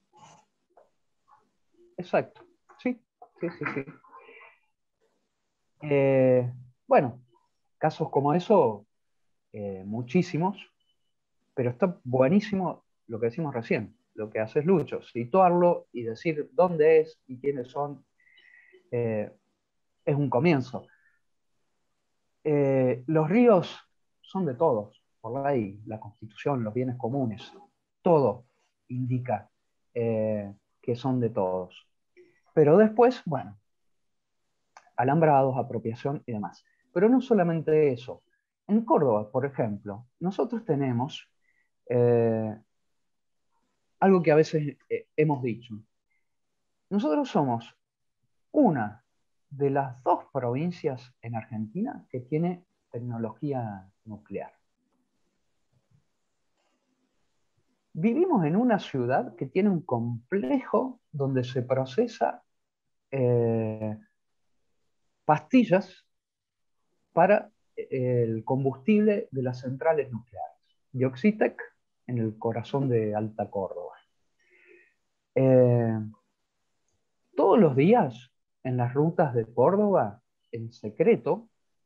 exacto, sí, sí, sí, sí. Eh, bueno, casos como eso, eh, muchísimos, pero está buenísimo lo que decimos recién, lo que hace Lucho, situarlo y decir dónde es y quiénes son, eh, es un comienzo. Eh, los ríos son de todos, por ley, la Constitución, los bienes comunes, todo indica eh, que son de todos. Pero después, bueno, alambrados, apropiación y demás. Pero no solamente eso. En Córdoba, por ejemplo, nosotros tenemos eh, algo que a veces eh, hemos dicho. Nosotros somos una de las dos provincias en Argentina que tiene tecnología nuclear. Vivimos en una ciudad que tiene un complejo donde se procesa eh, pastillas para el combustible de las centrales nucleares. Dioxitec, en el corazón de Alta Córdoba. Eh, todos los días, en las rutas de Córdoba, en secreto,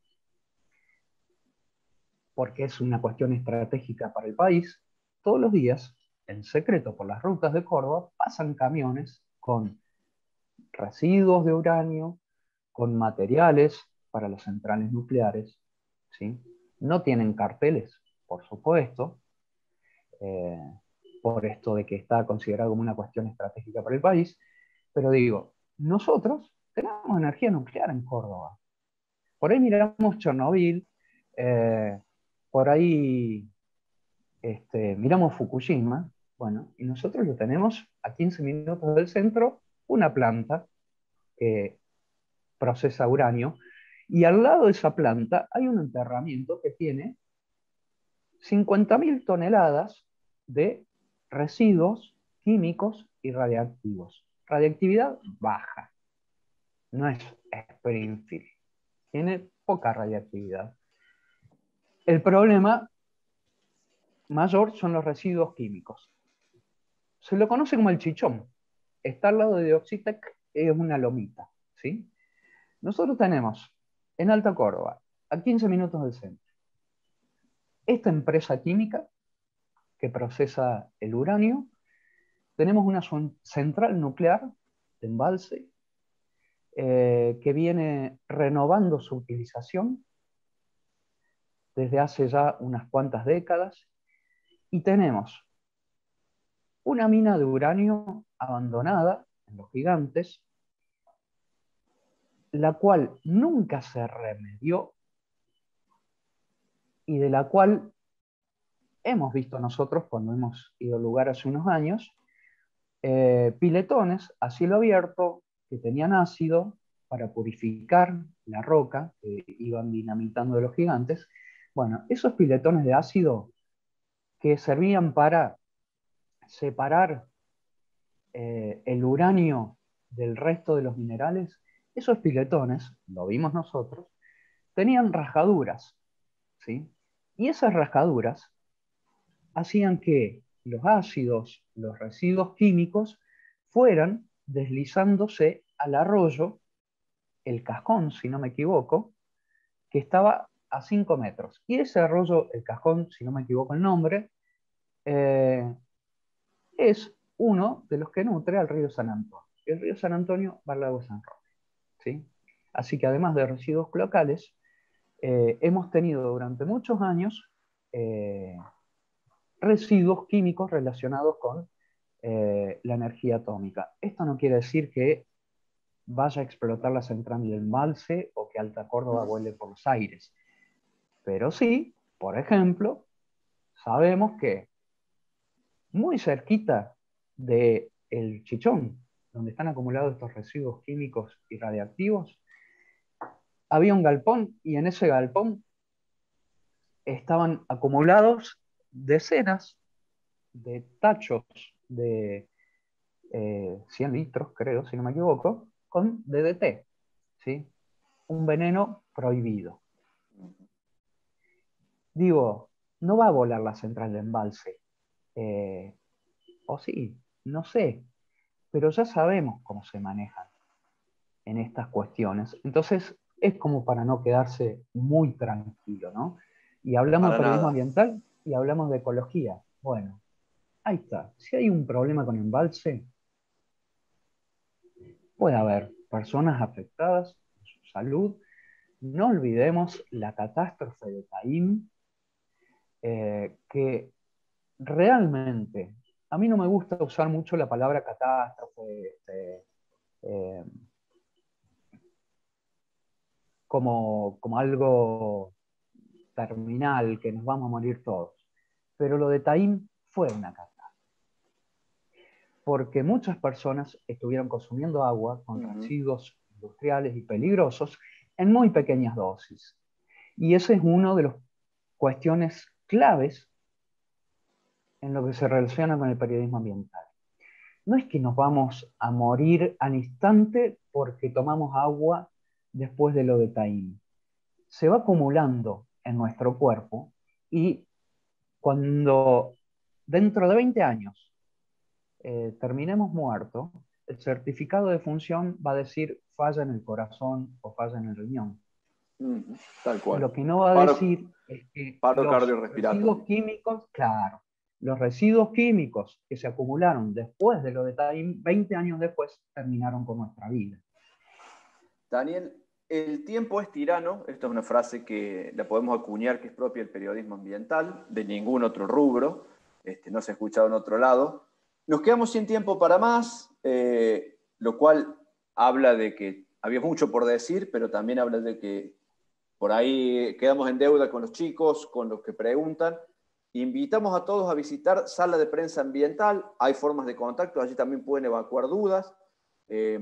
porque es una cuestión estratégica para el país, todos los días, en secreto por las rutas de Córdoba, pasan camiones con residuos de uranio, con materiales para las centrales nucleares, ¿sí? No tienen carteles, por supuesto, eh, por esto de que está considerado como una cuestión estratégica para el país, pero digo, nosotros tenemos energía nuclear en Córdoba. Por ahí miramos Chernobyl, eh, por ahí este, miramos Fukushima, bueno, y nosotros lo tenemos a quince minutos del centro, una planta que procesa uranio, y al lado de esa planta hay un enterramiento que tiene cincuenta mil toneladas de residuos químicos y radiactivos. Radiactividad baja, no es Springfield, tiene poca radiactividad. El problema mayor son los residuos químicos. Se lo conoce como el chichón. Está al lado de Dioxitec, es una lomita, ¿sí? Nosotros tenemos en Alta Córdoba, a quince minutos del centro, esta empresa química que procesa el uranio. Tenemos una central nuclear de embalse eh, que viene renovando su utilización desde hace ya unas cuantas décadas, y tenemos una mina de uranio abandonada en Los Gigantes, la cual nunca se remedió y de la cual hemos visto nosotros cuando hemos ido al lugar hace unos años, eh, piletones a cielo abierto que tenían ácido para purificar la roca que iban dinamitando de Los Gigantes. Bueno, esos piletones de ácido que servían para separar eh, el uranio del resto de los minerales, esos piletones, lo vimos nosotros, tenían rajaduras, ¿sí? Y esas rajaduras hacían que los ácidos, los residuos químicos, fueran deslizándose al arroyo, el Cajón, si no me equivoco, que estaba a cinco metros. Y ese arroyo, el Cajón, si no me equivoco el nombre, eh, es uno de los que nutre al río San Antonio. El río San Antonio va al lago San Roque, ¿sí? Así que además de residuos locales, eh, hemos tenido durante muchos años eh, residuos químicos relacionados con eh, la energía atómica. Esto no quiere decir que vaya a explotar la central del embalse o que Alta Córdoba vuele por los aires. Pero sí, por ejemplo, sabemos que muy cerquita del Chichón, donde están acumulados estos residuos químicos y radiactivos, había un galpón y en ese galpón estaban acumulados decenas de tachos de eh, cien litros, creo, si no me equivoco, con D D T, ¿sí? Un veneno prohibido. Digo, no va a volar la central de embalse. Eh, o sí, no sé, pero ya sabemos cómo se manejan en estas cuestiones. Entonces, es como para no quedarse muy tranquilo, ¿no? Y hablamos Para de periodismo nada. ambiental y hablamos de ecología. Bueno, ahí está. Si hay un problema con embalse, puede haber personas afectadas en su salud. No olvidemos la catástrofe de Taim, eh, que realmente, a mí no me gusta usar mucho la palabra catástrofe, este, eh, como, como algo terminal, que nos vamos a morir todos. Pero lo de Taim fue una catástrofe. Porque muchas personas estuvieron consumiendo agua con Uh-huh. residuos industriales y peligrosos en muy pequeñas dosis. Y esa es una de las cuestiones claves en lo que se relaciona con el periodismo ambiental. No es que nos vamos a morir al instante porque tomamos agua después de lo de Taim. Se va acumulando en nuestro cuerpo y cuando dentro de veinte años eh, terminemos muertos, el certificado de función va a decir falla en el corazón o falla en el riñón. Uh-huh. Tal cual. Lo que no va a paro, decir es que paro los cardiorrespiratorio. residuos químicos, claro, los residuos químicos que se acumularon después de lo de Taim, veinte años después, terminaron con nuestra vida. Daniel, el tiempo es tirano. Esta es una frase que la podemos acuñar, que es propia del periodismo ambiental, de ningún otro rubro, este, no se ha escuchado en otro lado. Nos quedamos sin tiempo para más, eh, lo cual habla de que había mucho por decir, pero también habla de que por ahí quedamos en deuda con los chicos, con los que preguntan. Invitamos a todos a visitar Sala de Prensa Ambiental. Hay formas de contacto, allí también pueden evacuar dudas. Eh,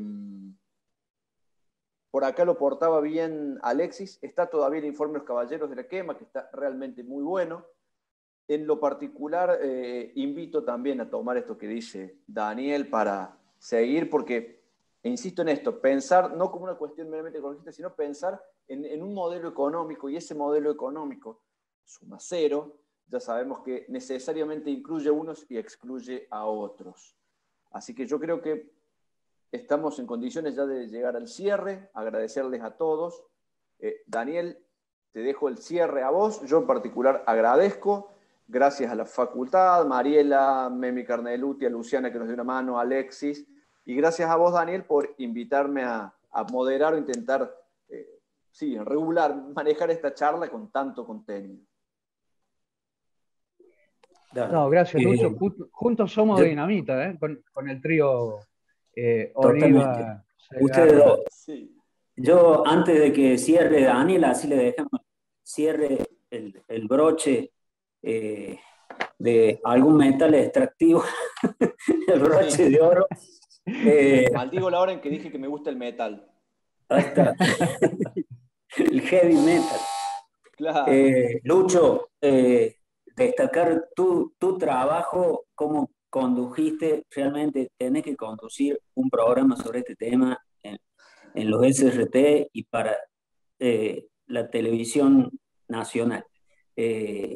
por acá lo portaba bien Alexis. Está todavía el informe de los Caballeros de la Quema, que está realmente muy bueno. En lo particular, eh, invito también a tomar esto que dice Daniel para seguir, porque, e insisto en esto, pensar no como una cuestión meramente ecologista, sino pensar en, en un modelo económico, y ese modelo económico, suma cero, ya sabemos que necesariamente incluye a unos y excluye a otros. Así que yo creo que estamos en condiciones ya de llegar al cierre, agradecerles a todos. Eh, Daniel, te dejo el cierre a vos. Yo en particular agradezco. Gracias a la facultad, Mariela, Memi Carneluti, a Luciana que nos dio una mano, a Alexis. Y gracias a vos, Daniel, por invitarme a, a moderar o intentar, eh, sí, regular, manejar esta charla con tanto contenido. No, gracias, eh, Lucho. Juntos somos yo, dinamita, ¿eh? Con, con el trío eh, totalmente. Oliva, Ustedes Segarra. dos. Sí. Yo, antes de que cierre Daniel, así le dejamos, cierre el, el broche eh, de algún metal extractivo, el broche Sí. de oro. Eh, Maldigo la hora en que dije que me gusta el metal. ahí está. El heavy metal. Claro. Eh, Lucho, eh, destacar tu, tu trabajo, cómo condujiste, realmente tenés que conducir un programa sobre este tema en, en los S R T y para eh, la televisión nacional. Eh,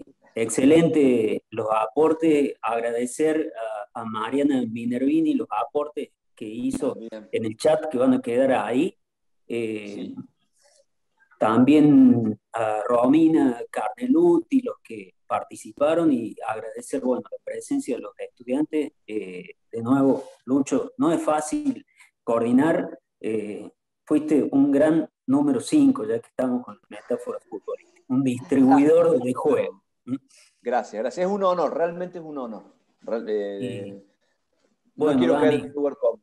excelente los aportes, agradecer a, a Mariana Minervini los aportes que hizo Bien. en el chat, que van a quedar ahí. Eh, Sí. También a Romina, Carneluti, los que participaron, y agradecer, bueno, la presencia de los estudiantes. Eh, de nuevo, Lucho, no es fácil coordinar. Eh, fuiste un gran número cinco, ya que estamos con la metáfora futbolística, un distribuidor de juego. Gracias, gracias. Es un honor, realmente es un honor. Real, eh, Y, no bueno, quiero caer Dani, en un lugar cómodo.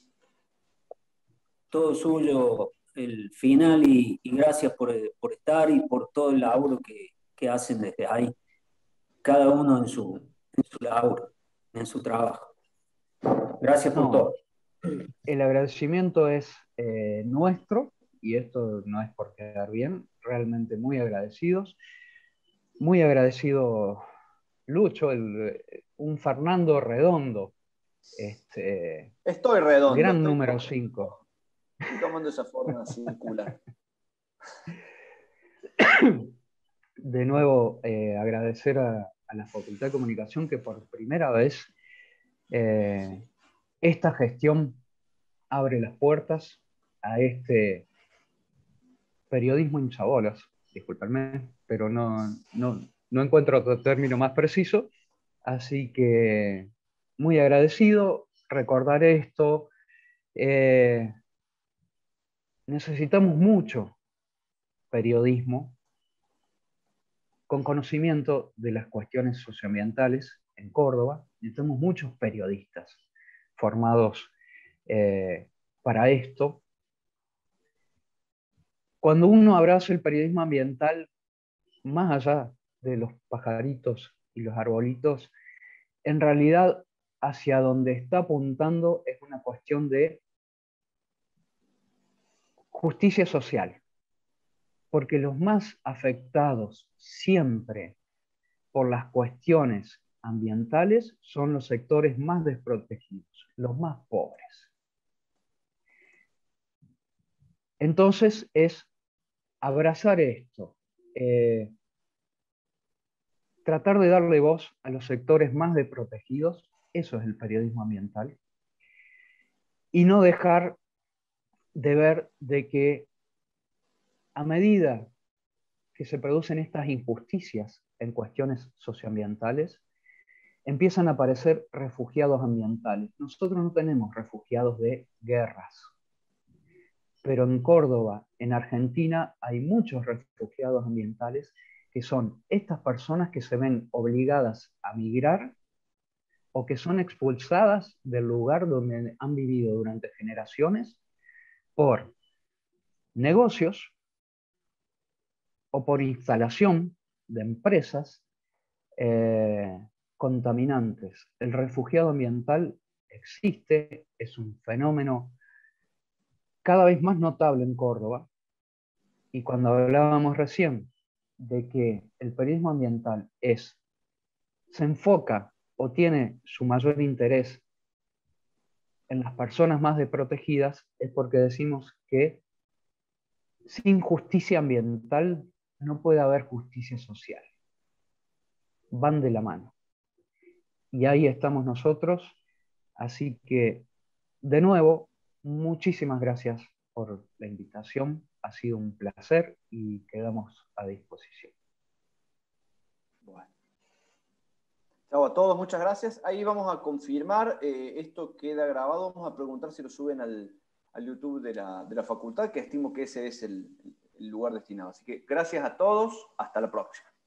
todo suyo el final, y, y gracias por, por estar y por todo el laburo que, que hacen desde ahí, cada uno en su, en su laburo, en su trabajo. Gracias por No, todo. el agradecimiento es eh, nuestro, y esto no es por quedar bien, realmente muy agradecidos. Muy agradecido, Lucho, el, un Fernando Redondo, este, Estoy redondo, gran estoy, número cinco. estoy tomando esa forma circular. De nuevo, eh, agradecer a, a la Facultad de Comunicación que por primera vez eh, esta gestión abre las puertas a este periodismo hinchabolas, discúlpenme, pero no, no, no encuentro otro término más preciso, así que muy agradecido, recordar esto, eh, necesitamos mucho periodismo con conocimiento de las cuestiones socioambientales en Córdoba, necesitamos muchos periodistas formados eh, para esto. Cuando uno abraza el periodismo ambiental, más allá de los pajaritos y los arbolitos, en realidad hacia donde está apuntando es una cuestión de justicia social, porque los más afectados siempre por las cuestiones ambientales son los sectores más desprotegidos, los más pobres. Entonces es abrazar esto, eh, tratar de darle voz a los sectores más desprotegidos, eso es el periodismo ambiental, y no dejar de ver de que a medida que se producen estas injusticias en cuestiones socioambientales, empiezan a aparecer refugiados ambientales. Nosotros no tenemos refugiados de guerras, pero en Córdoba, en Argentina, hay muchos refugiados ambientales que son estas personas que se ven obligadas a migrar o que son expulsadas del lugar donde han vivido durante generaciones por negocios o por instalación de empresas eh, contaminantes. El refugiado ambiental existe, es un fenómeno cada vez más notable en Córdoba, y cuando hablábamos recién de que el periodismo ambiental es, se enfoca o tiene su mayor interés en las personas más desprotegidas, es porque decimos que sin justicia ambiental no puede haber justicia social. Van de la mano. Y ahí estamos nosotros. Así que, de nuevo, muchísimas gracias por la invitación. Ha sido un placer y quedamos a disposición. Bueno. Chao a todos, muchas gracias. Ahí vamos a confirmar, eh, esto queda grabado, vamos a preguntar si lo suben al, al YouTube de la, de la facultad, que estimo que ese es el, el lugar destinado. Así que gracias a todos, hasta la próxima.